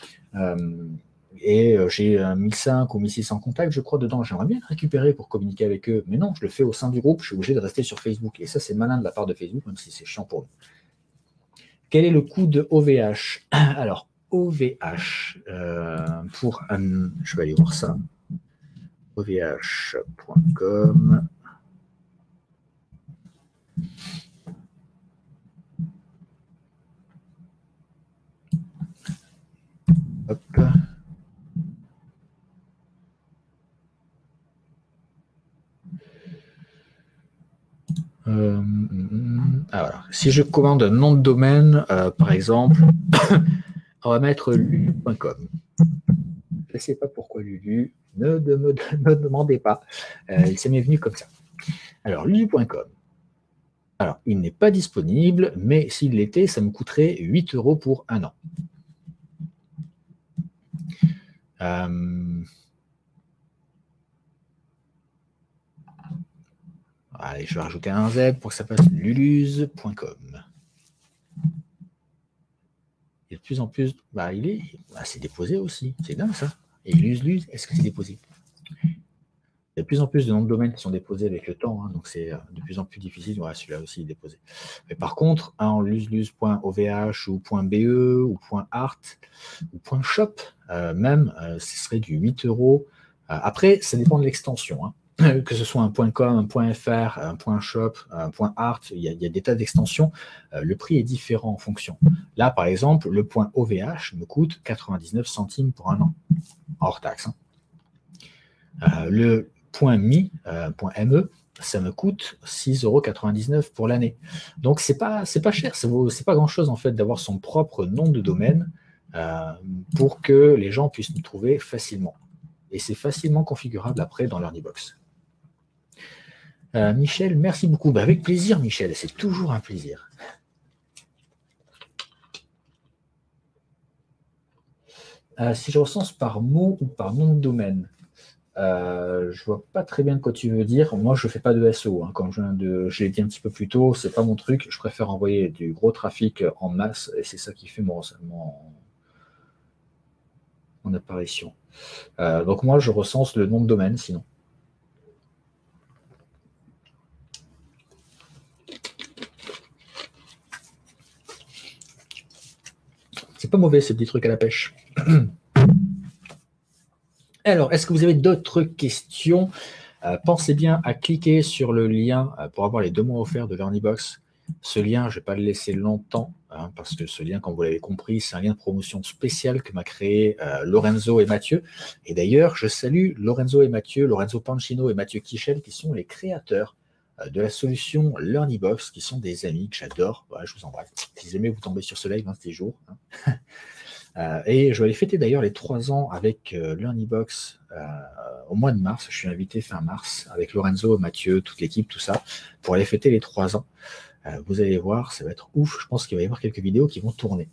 S1: Et j'ai 1500 ou 1600 contacts, je crois, dedans. J'aimerais bien le récupérer pour communiquer avec eux. Mais non, je le fais au sein du groupe. Je suis obligé de rester sur Facebook. Et ça, c'est malin de la part de Facebook, même si c'est chiant pour eux. Quel est le coût de OVH? Alors, OVH, je vais aller voir ça. OVH.com. Hop. Alors, si je commande un nom de domaine, par exemple, on va mettre lulu.com. Je ne sais pas pourquoi Lulu, ne me demandez pas. Ça m'est venu comme ça. Alors, lulu.com. Alors, il n'est pas disponible, mais s'il l'était, ça me coûterait 8 € pour un an. Allez, je vais rajouter un Z pour que ça fasse luluse.com. Et de plus en plus, c'est déposé aussi. C'est dingue ça. Et luse, est-ce que c'est déposé? Il y a de plus en plus de noms de domaines qui sont déposés avec le temps, hein, donc c'est de plus en plus difficile. Ouais, celui-là aussi est déposé. Mais par contre, en luse.ovh ou .be ou .art ou .shop, même, ce serait du 8 €. Après, ça dépend de l'extension. Hein. Que ce soit un .com, un .fr, un .shop, un .art, il y a des tas d'extensions. Le prix est différent en fonction. Là, par exemple, le .ovh me coûte 99 centimes pour un an, hors taxe. Hein. Le .me, ça me coûte 6,99 € pour l'année. Donc, c'est pas cher, c'est pas grand-chose en fait d'avoir son propre nom de domaine pour que les gens puissent nous trouver facilement. Et c'est facilement configurable après dans LearnyBox. Michel, merci beaucoup. Avec plaisir, Michel, c'est toujours un plaisir. Si je recense par mot ou par nom de domaine, je vois pas très bien de quoi tu veux dire. Moi, je fais pas de SEO. Hein. Comme je l'ai dit un petit peu plus tôt, c'est pas mon truc. Je préfère envoyer du gros trafic en masse et c'est ça qui fait mon apparition. Donc moi, je recense le nom de domaine sinon. C'est pas mauvais ces petits trucs à la pêche. Alors, est-ce que vous avez d'autres questions? Pensez bien à cliquer sur le lien pour avoir les 2 mois offerts de LearnyBox. Ce lien, je ne vais pas le laisser longtemps, hein, parce que ce lien, comme vous l'avez compris, c'est un lien de promotion spécial que m'a créé Lorenzo et Mathieu. Et d'ailleurs, je salue Lorenzo et Mathieu, Lorenzo Pancino et Mathieu Kichel, qui sont les créateurs de la solution LearnyBox, qui sont des amis que j'adore. Voilà, je vous embrasse. Si jamais vous tombez sur ce live, hein, ces jours. Hein. Et je vais aller fêter d'ailleurs les 3 ans avec LearnyBox au mois de mars. Je suis invité fin mars avec Lorenzo, Mathieu, toute l'équipe, tout ça, pour aller fêter les 3 ans. Vous allez voir, ça va être ouf. Je pense qu'il va y avoir quelques vidéos qui vont tourner.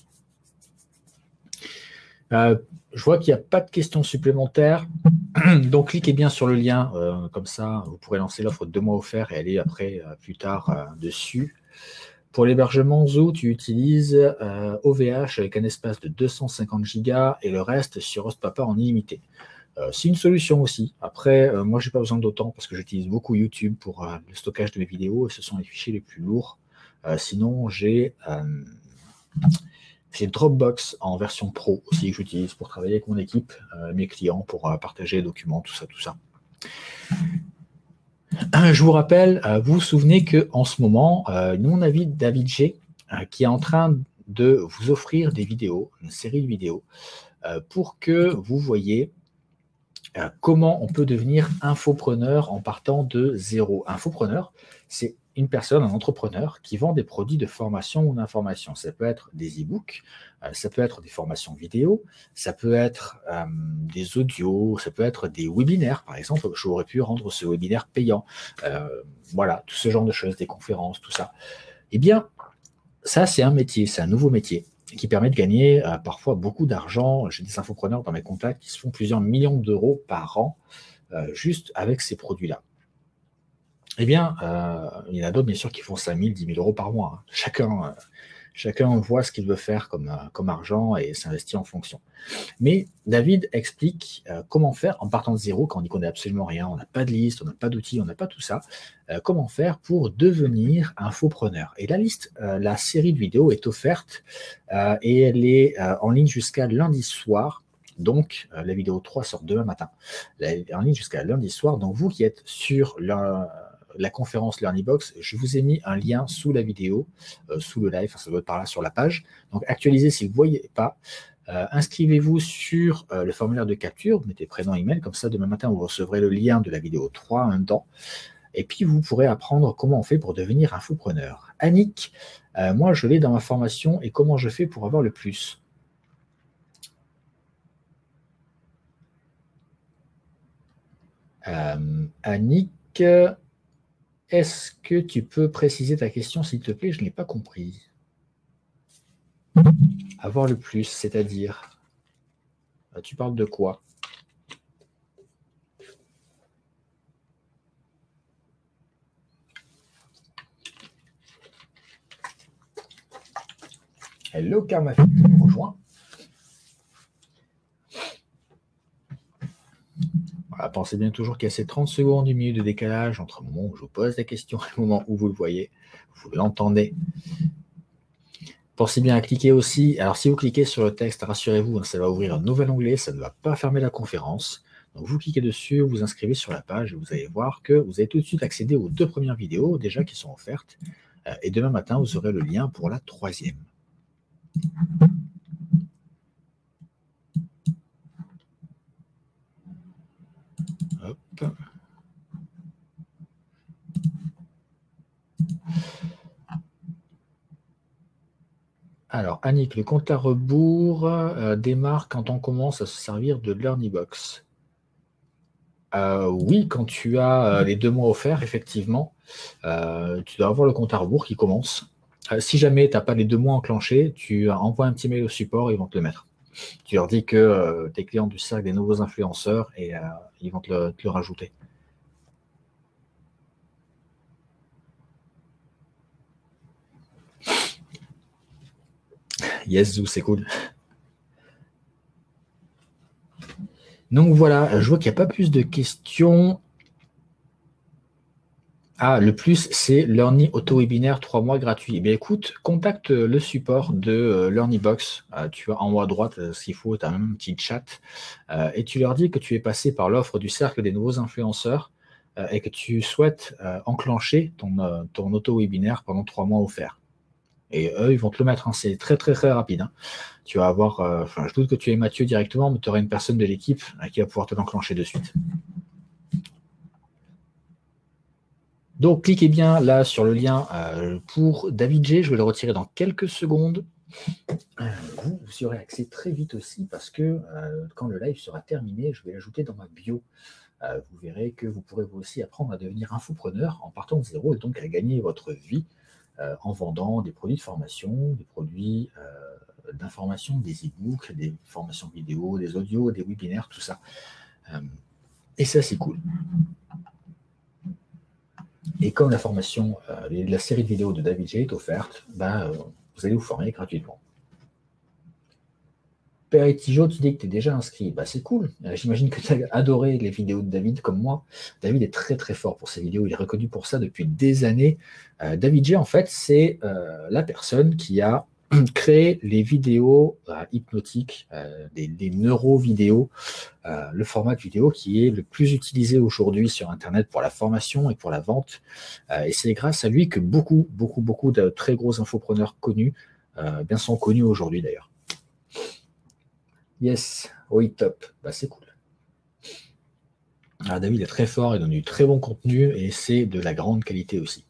S1: Je vois qu'il n'y a pas de questions supplémentaires. Donc, cliquez bien sur le lien. Comme ça, vous pourrez lancer l'offre de 2 mois offerts et aller après, plus tard, dessus. Pour l'hébergement Zoo, tu utilises OVH avec un espace de 250 Go et le reste sur HostPapa en illimité. C'est une solution aussi. Après, moi, je n'ai pas besoin d'autant parce que j'utilise beaucoup YouTube pour le stockage de mes vidéos et ce sont les fichiers les plus lourds. Sinon, j'ai Dropbox en version pro aussi que j'utilise pour travailler avec mon équipe, mes clients, pour partager les documents, tout ça. Je vous rappelle, vous vous souvenez qu'en ce moment, mon ami David G, qui est en train de vous offrir des vidéos, une série de vidéos, pour que vous voyez comment on peut devenir infopreneur en partant de zéro. Infopreneur, c'est une personne, un entrepreneur qui vend des produits de formation ou d'information. Ça peut être des e-books, ça peut être des formations vidéo, ça peut être des audios, ça peut être des webinaires. Par exemple, j'aurais pu rendre ce webinaire payant. Voilà, tout ce genre de choses, des conférences, tout ça. Eh bien, ça, c'est un métier, c'est un nouveau métier qui permet de gagner parfois beaucoup d'argent. J'ai des infopreneurs dans mes contacts qui se font plusieurs millions d'euros par an juste avec ces produits-là. Eh bien, il y en a d'autres, bien sûr, qui font 5 000, 10 000 euros par mois. Hein. Chacun voit ce qu'il veut faire comme argent et s'investit en fonction. Mais David explique comment faire en partant de zéro, quand on n'y connaît absolument rien, on n'a pas de liste, on n'a pas d'outils, on n'a pas tout ça, comment faire pour devenir infopreneur. Et la liste, la série de vidéos est offerte et elle est en ligne jusqu'à lundi soir. Donc, la vidéo 3 sort demain matin. Elle est en ligne jusqu'à lundi soir. Donc, vous qui êtes sur la conférence LearnyBox, je vous ai mis un lien sous la vidéo, sous le live, ça doit être par là sur la page. Donc, actualisez si vous ne voyez pas. Inscrivez-vous sur le formulaire de capture, mettez prénom, email, comme ça demain matin vous recevrez le lien de la vidéo 3 en même temps. Et puis vous pourrez apprendre comment on fait pour devenir infopreneur. Annick, moi je l'ai dans ma formation et comment je fais pour avoir le plus. Annick, est-ce que tu peux préciser ta question s'il te plaît? Je n'ai pas compris. Avoir le plus, c'est-à-dire, tu parles de quoi? Hello Karmafit, tu me rejoins. Voilà, pensez bien toujours qu'il y a ces 30 secondes du milieu de décalage entre le moment où je vous pose la question et le moment où vous le voyez, vous l'entendez. Pensez bien à cliquer aussi. Alors, si vous cliquez sur le texte, rassurez-vous, ça va ouvrir un nouvel onglet, ça ne va pas fermer la conférence. Donc, vous cliquez dessus, vous inscrivez sur la page et vous allez voir que vous allez tout de suite accéder aux 2 premières vidéos déjà qui sont offertes. Et demain matin, vous aurez le lien pour la 3e. Hop. Alors, Annick, le compte à rebours démarre quand on commence à se servir de LearnyBox. Oui, quand tu as les 2 mois offerts, effectivement, tu dois avoir le compte à rebours qui commence. Si jamais tu n'as pas les 2 mois enclenchés, tu envoies un petit mail au support, ils vont te le mettre. Tu leur dis que tu es client du cercle des nouveaux influenceurs et ils vont te le rajouter. Yes, Zou, c'est cool. Donc voilà, je vois qu'il n'y a pas plus de questions. Ah, le plus, c'est Learny auto-webinaire 3 mois gratuit. Eh bien, écoute, contacte le support de LearnyBox. Tu as en haut à droite ce qu'il faut, tu as même un petit chat. Et tu leur dis que tu es passé par l'offre du cercle des nouveaux influenceurs et que tu souhaites enclencher ton auto-webinaire pendant 3 mois offerts. Et eux, ils vont te le mettre. Hein. C'est très, très, très rapide. Hein. Tu vas avoir, je doute que tu aies Mathieu directement, mais tu auras une personne de l'équipe qui va pouvoir te l'enclencher de suite. Donc, cliquez bien là sur le lien pour David G. Je vais le retirer dans quelques secondes. Vous y aurez accès très vite aussi parce que quand le live sera terminé, je vais l'ajouter dans ma bio. Vous verrez que vous pourrez vous aussi apprendre à devenir infopreneur en partant de zéro et donc à gagner votre vie en vendant des produits de formation, des produits d'information, des e-books, des formations vidéo, des audios, des webinaires, tout ça. Et ça, c'est cool. Et comme la formation, la série de vidéos de David G est offerte, vous allez vous former gratuitement. Père et Tijo, tu dis que tu es déjà inscrit. C'est cool. J'imagine que tu as adoré les vidéos de David comme moi. David est très très fort pour ses vidéos. Il est reconnu pour ça depuis des années. David G, en fait, c'est la personne qui a créer les vidéos hypnotiques, des neuro-vidéos, le format de vidéo qui est le plus utilisé aujourd'hui sur Internet pour la formation et pour la vente. Et c'est grâce à lui que beaucoup de très gros infopreneurs connus bien sont connus aujourd'hui d'ailleurs. Yes, oui, top, bah, c'est cool. Alors, David est très fort, il donne du très bon contenu et c'est de la grande qualité aussi.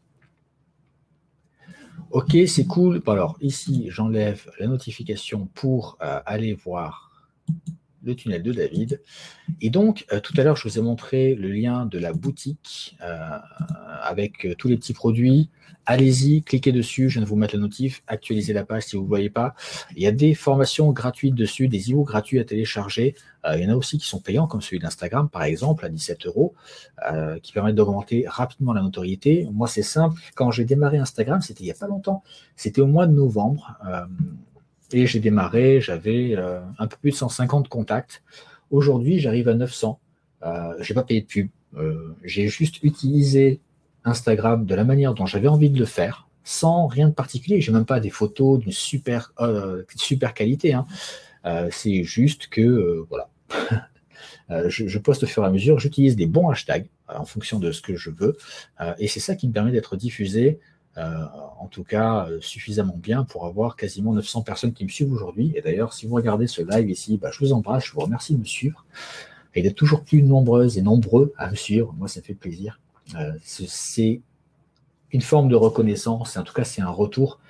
S1: Ok, c'est cool. Bon, alors ici, j'enlève la notification pour aller voir le tunnel de David. Et donc, tout à l'heure, je vous ai montré le lien de la boutique avec tous les petits produits. Allez-y, cliquez dessus, je viens de vous mettre la notif, actualisez la page si vous ne voyez pas. Il y a des formations gratuites dessus, des e-books gratuits à télécharger. Il y en a aussi qui sont payants, comme celui d'Instagram, par exemple, à 17 €, qui permettent d'augmenter rapidement la notoriété. Moi, c'est simple. Quand j'ai démarré Instagram, c'était il n'y a pas longtemps. C'était au mois de novembre. Et j'ai démarré, j'avais un peu plus de 150 contacts. Aujourd'hui, j'arrive à 900. Je n'ai pas payé de pub. J'ai juste utilisé Instagram de la manière dont j'avais envie de le faire, sans rien de particulier. Je n'ai même pas des photos d'une super qualité. Hein. C'est juste que, voilà. Je poste au fur et à mesure. J'utilise des bons hashtags en fonction de ce que je veux. Et c'est ça qui me permet d'être diffusé, en tout cas suffisamment bien pour avoir quasiment 900 personnes qui me suivent aujourd'hui. Et d'ailleurs, si vous regardez ce live ici, bah, je vous embrasse, je vous remercie de me suivre et d'être toujours plus nombreuses et nombreux à me suivre. Moi, ça fait plaisir. C'est une forme de reconnaissance, en tout cas, c'est un retour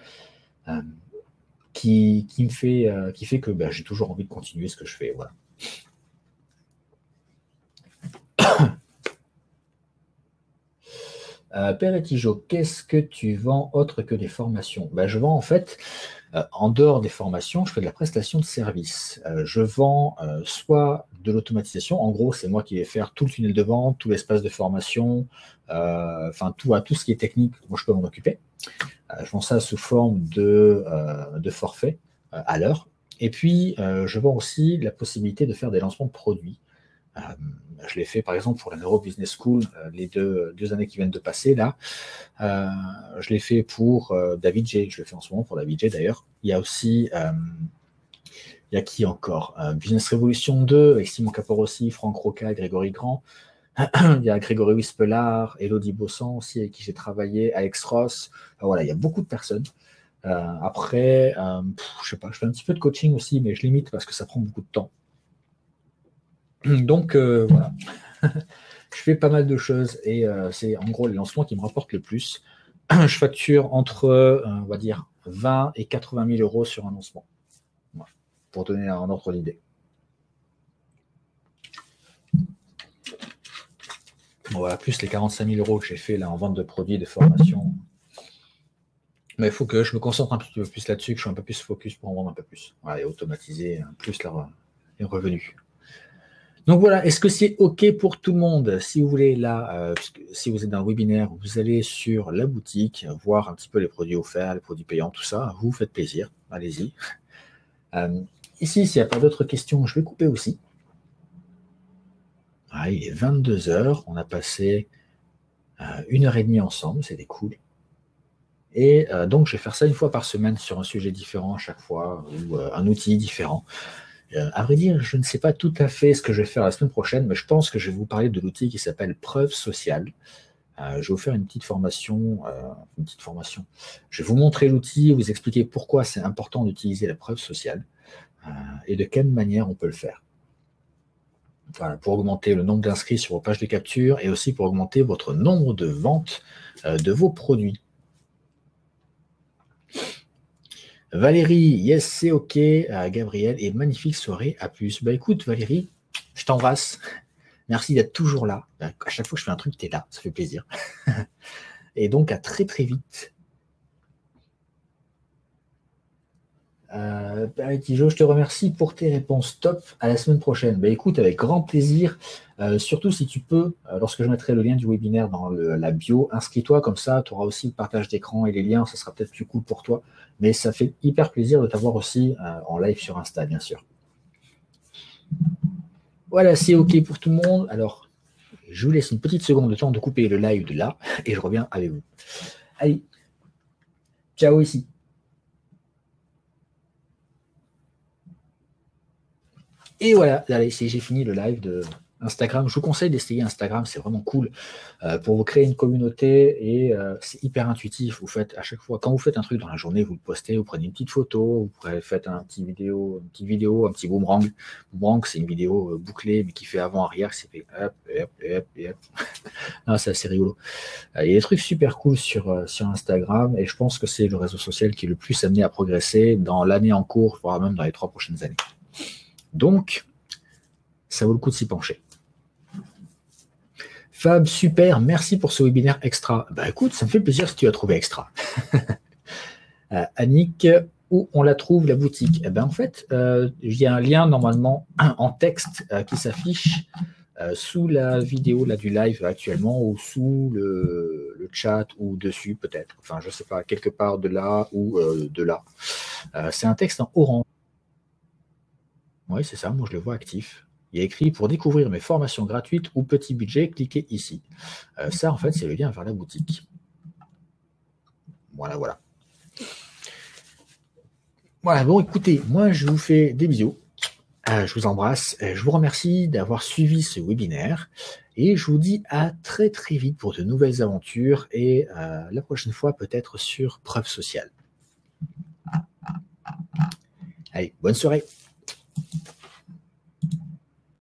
S1: qui fait que bah, j'ai toujours envie de continuer ce que je fais. Voilà. Père et Tijo, qu'est-ce que tu vends autre que des formations? Ben, je vends en fait, en dehors des formations, je fais de la prestation de service. Je vends soit de l'automatisation, en gros c'est moi qui vais faire tout le tunnel de vente, tout l'espace de formation, enfin tout ce qui est technique, moi je peux m'en occuper. Je vends ça sous forme de forfait à l'heure. Et puis je vends aussi la possibilité de faire des lancements de produits. Je l'ai fait par exemple pour la Neuro Business School, les deux années qui viennent de passer là. Je l'ai fait pour David J. Je le fais en ce moment pour David J d'ailleurs. Il y a aussi, il y a qui encore Business Revolution 2 avec Simon Caporossi, Franck Roca, Grégory Grand. Il y a Grégory Wispelard, Elodie Bossan aussi avec qui j'ai travaillé, Alex Ross. Voilà, il y a beaucoup de personnes. Après, je sais pas, je fais un petit peu de coaching aussi, mais je limite parce que ça prend beaucoup de temps. Donc voilà, je fais pas mal de choses et c'est en gros les lancements qui me rapportent le plus. Je facture entre, on va dire, 20 et 80 000 € sur un lancement, voilà, pour donner un ordre d'idée. Voilà, plus les 45 000 € que j'ai fait là en vente de produits, de formation. Mais il faut que je me concentre un petit peu plus là-dessus, que je sois un peu plus focus pour en vendre un peu plus. Voilà, et automatiser plus les revenus. Donc voilà, est-ce que c'est OK pour tout le monde? Si vous voulez, là, si vous êtes dans le webinaire, vous allez sur la boutique, voir un petit peu les produits offerts, les produits payants, tout ça, vous faites plaisir, allez-y. Ici, s'il n'y a pas d'autres questions, je vais couper aussi. Ah, il est 22 h, on a passé 1h30 ensemble, c'était cool. Et donc, je vais faire ça une fois par semaine sur un sujet différent à chaque fois, ou un outil différent. À vrai dire, je ne sais pas tout à fait ce que je vais faire la semaine prochaine, mais je pense que je vais vous parler de l'outil qui s'appelle Preuve Sociale. Je vais vous faire une petite formation. Je vais vous montrer l'outil, vous expliquer pourquoi c'est important d'utiliser la preuve sociale et de quelle manière on peut le faire. Voilà, pour augmenter le nombre d'inscrits sur vos pages de capture et aussi pour augmenter votre nombre de ventes de vos produits. Valérie, yes, c'est OK. Gabriel, et magnifique soirée, à plus. Bah écoute, Valérie, je t'embrasse. Merci d'être toujours là. À chaque fois que je fais un truc, tu es là, ça fait plaisir. Et donc, à très très vite. Tijo, je te remercie pour tes réponses top. À la semaine prochaine. Bah, écoute, avec grand plaisir. Surtout si tu peux, lorsque je mettrai le lien du webinaire dans la bio, inscris-toi, comme ça, tu auras aussi le partage d'écran et les liens, ça sera peut-être plus cool pour toi. Mais ça fait hyper plaisir de t'avoir aussi en live sur Insta, bien sûr. Voilà, c'est OK pour tout le monde. Alors, je vous laisse une petite seconde de temps de couper le live de là et je reviens avec vous. Allez, ciao ici. Et voilà, allez, j'ai fini le live de Instagram. Je vous conseille d'essayer Instagram, c'est vraiment cool pour vous créer une communauté et c'est hyper intuitif. Vous faites à chaque fois, quand vous faites un truc dans la journée, vous le postez, vous prenez une petite photo, vous faites une petite vidéo, un petit boomerang. Boomerang, c'est une vidéo bouclée mais qui fait avant-arrière, c'est fait hop, hop, hop, hop. Non, c'est assez rigolo. Il y a des trucs super cool sur Instagram et je pense que c'est le réseau social qui est le plus amené à progresser dans l'année en cours, voire même dans les 3 prochaines années. Donc, ça vaut le coup de s'y pencher. Fab, super, merci pour ce webinaire extra. Bah écoute, ça me fait plaisir si tu as trouvé extra. Annick, où on la trouve, la boutique? Eh ben en fait, il y a un lien normalement en texte qui s'affiche sous la vidéo là, du live actuellement ou sous le chat ou dessus peut-être. Enfin, je ne sais pas, quelque part de là ou de là. C'est un texte en orange. Oui, c'est ça, moi je le vois actif. Il y a écrit « Pour découvrir mes formations gratuites ou petit budget, cliquez ici ». Ça, en fait, c'est le lien vers la boutique. Voilà, voilà. Voilà, bon, écoutez, moi, je vous fais des bisous. Je vous embrasse. Je vous remercie d'avoir suivi ce webinaire. Et je vous dis à très, très vite pour de nouvelles aventures. Et la prochaine fois, peut-être sur Preuve Sociale. Allez, bonne soirée.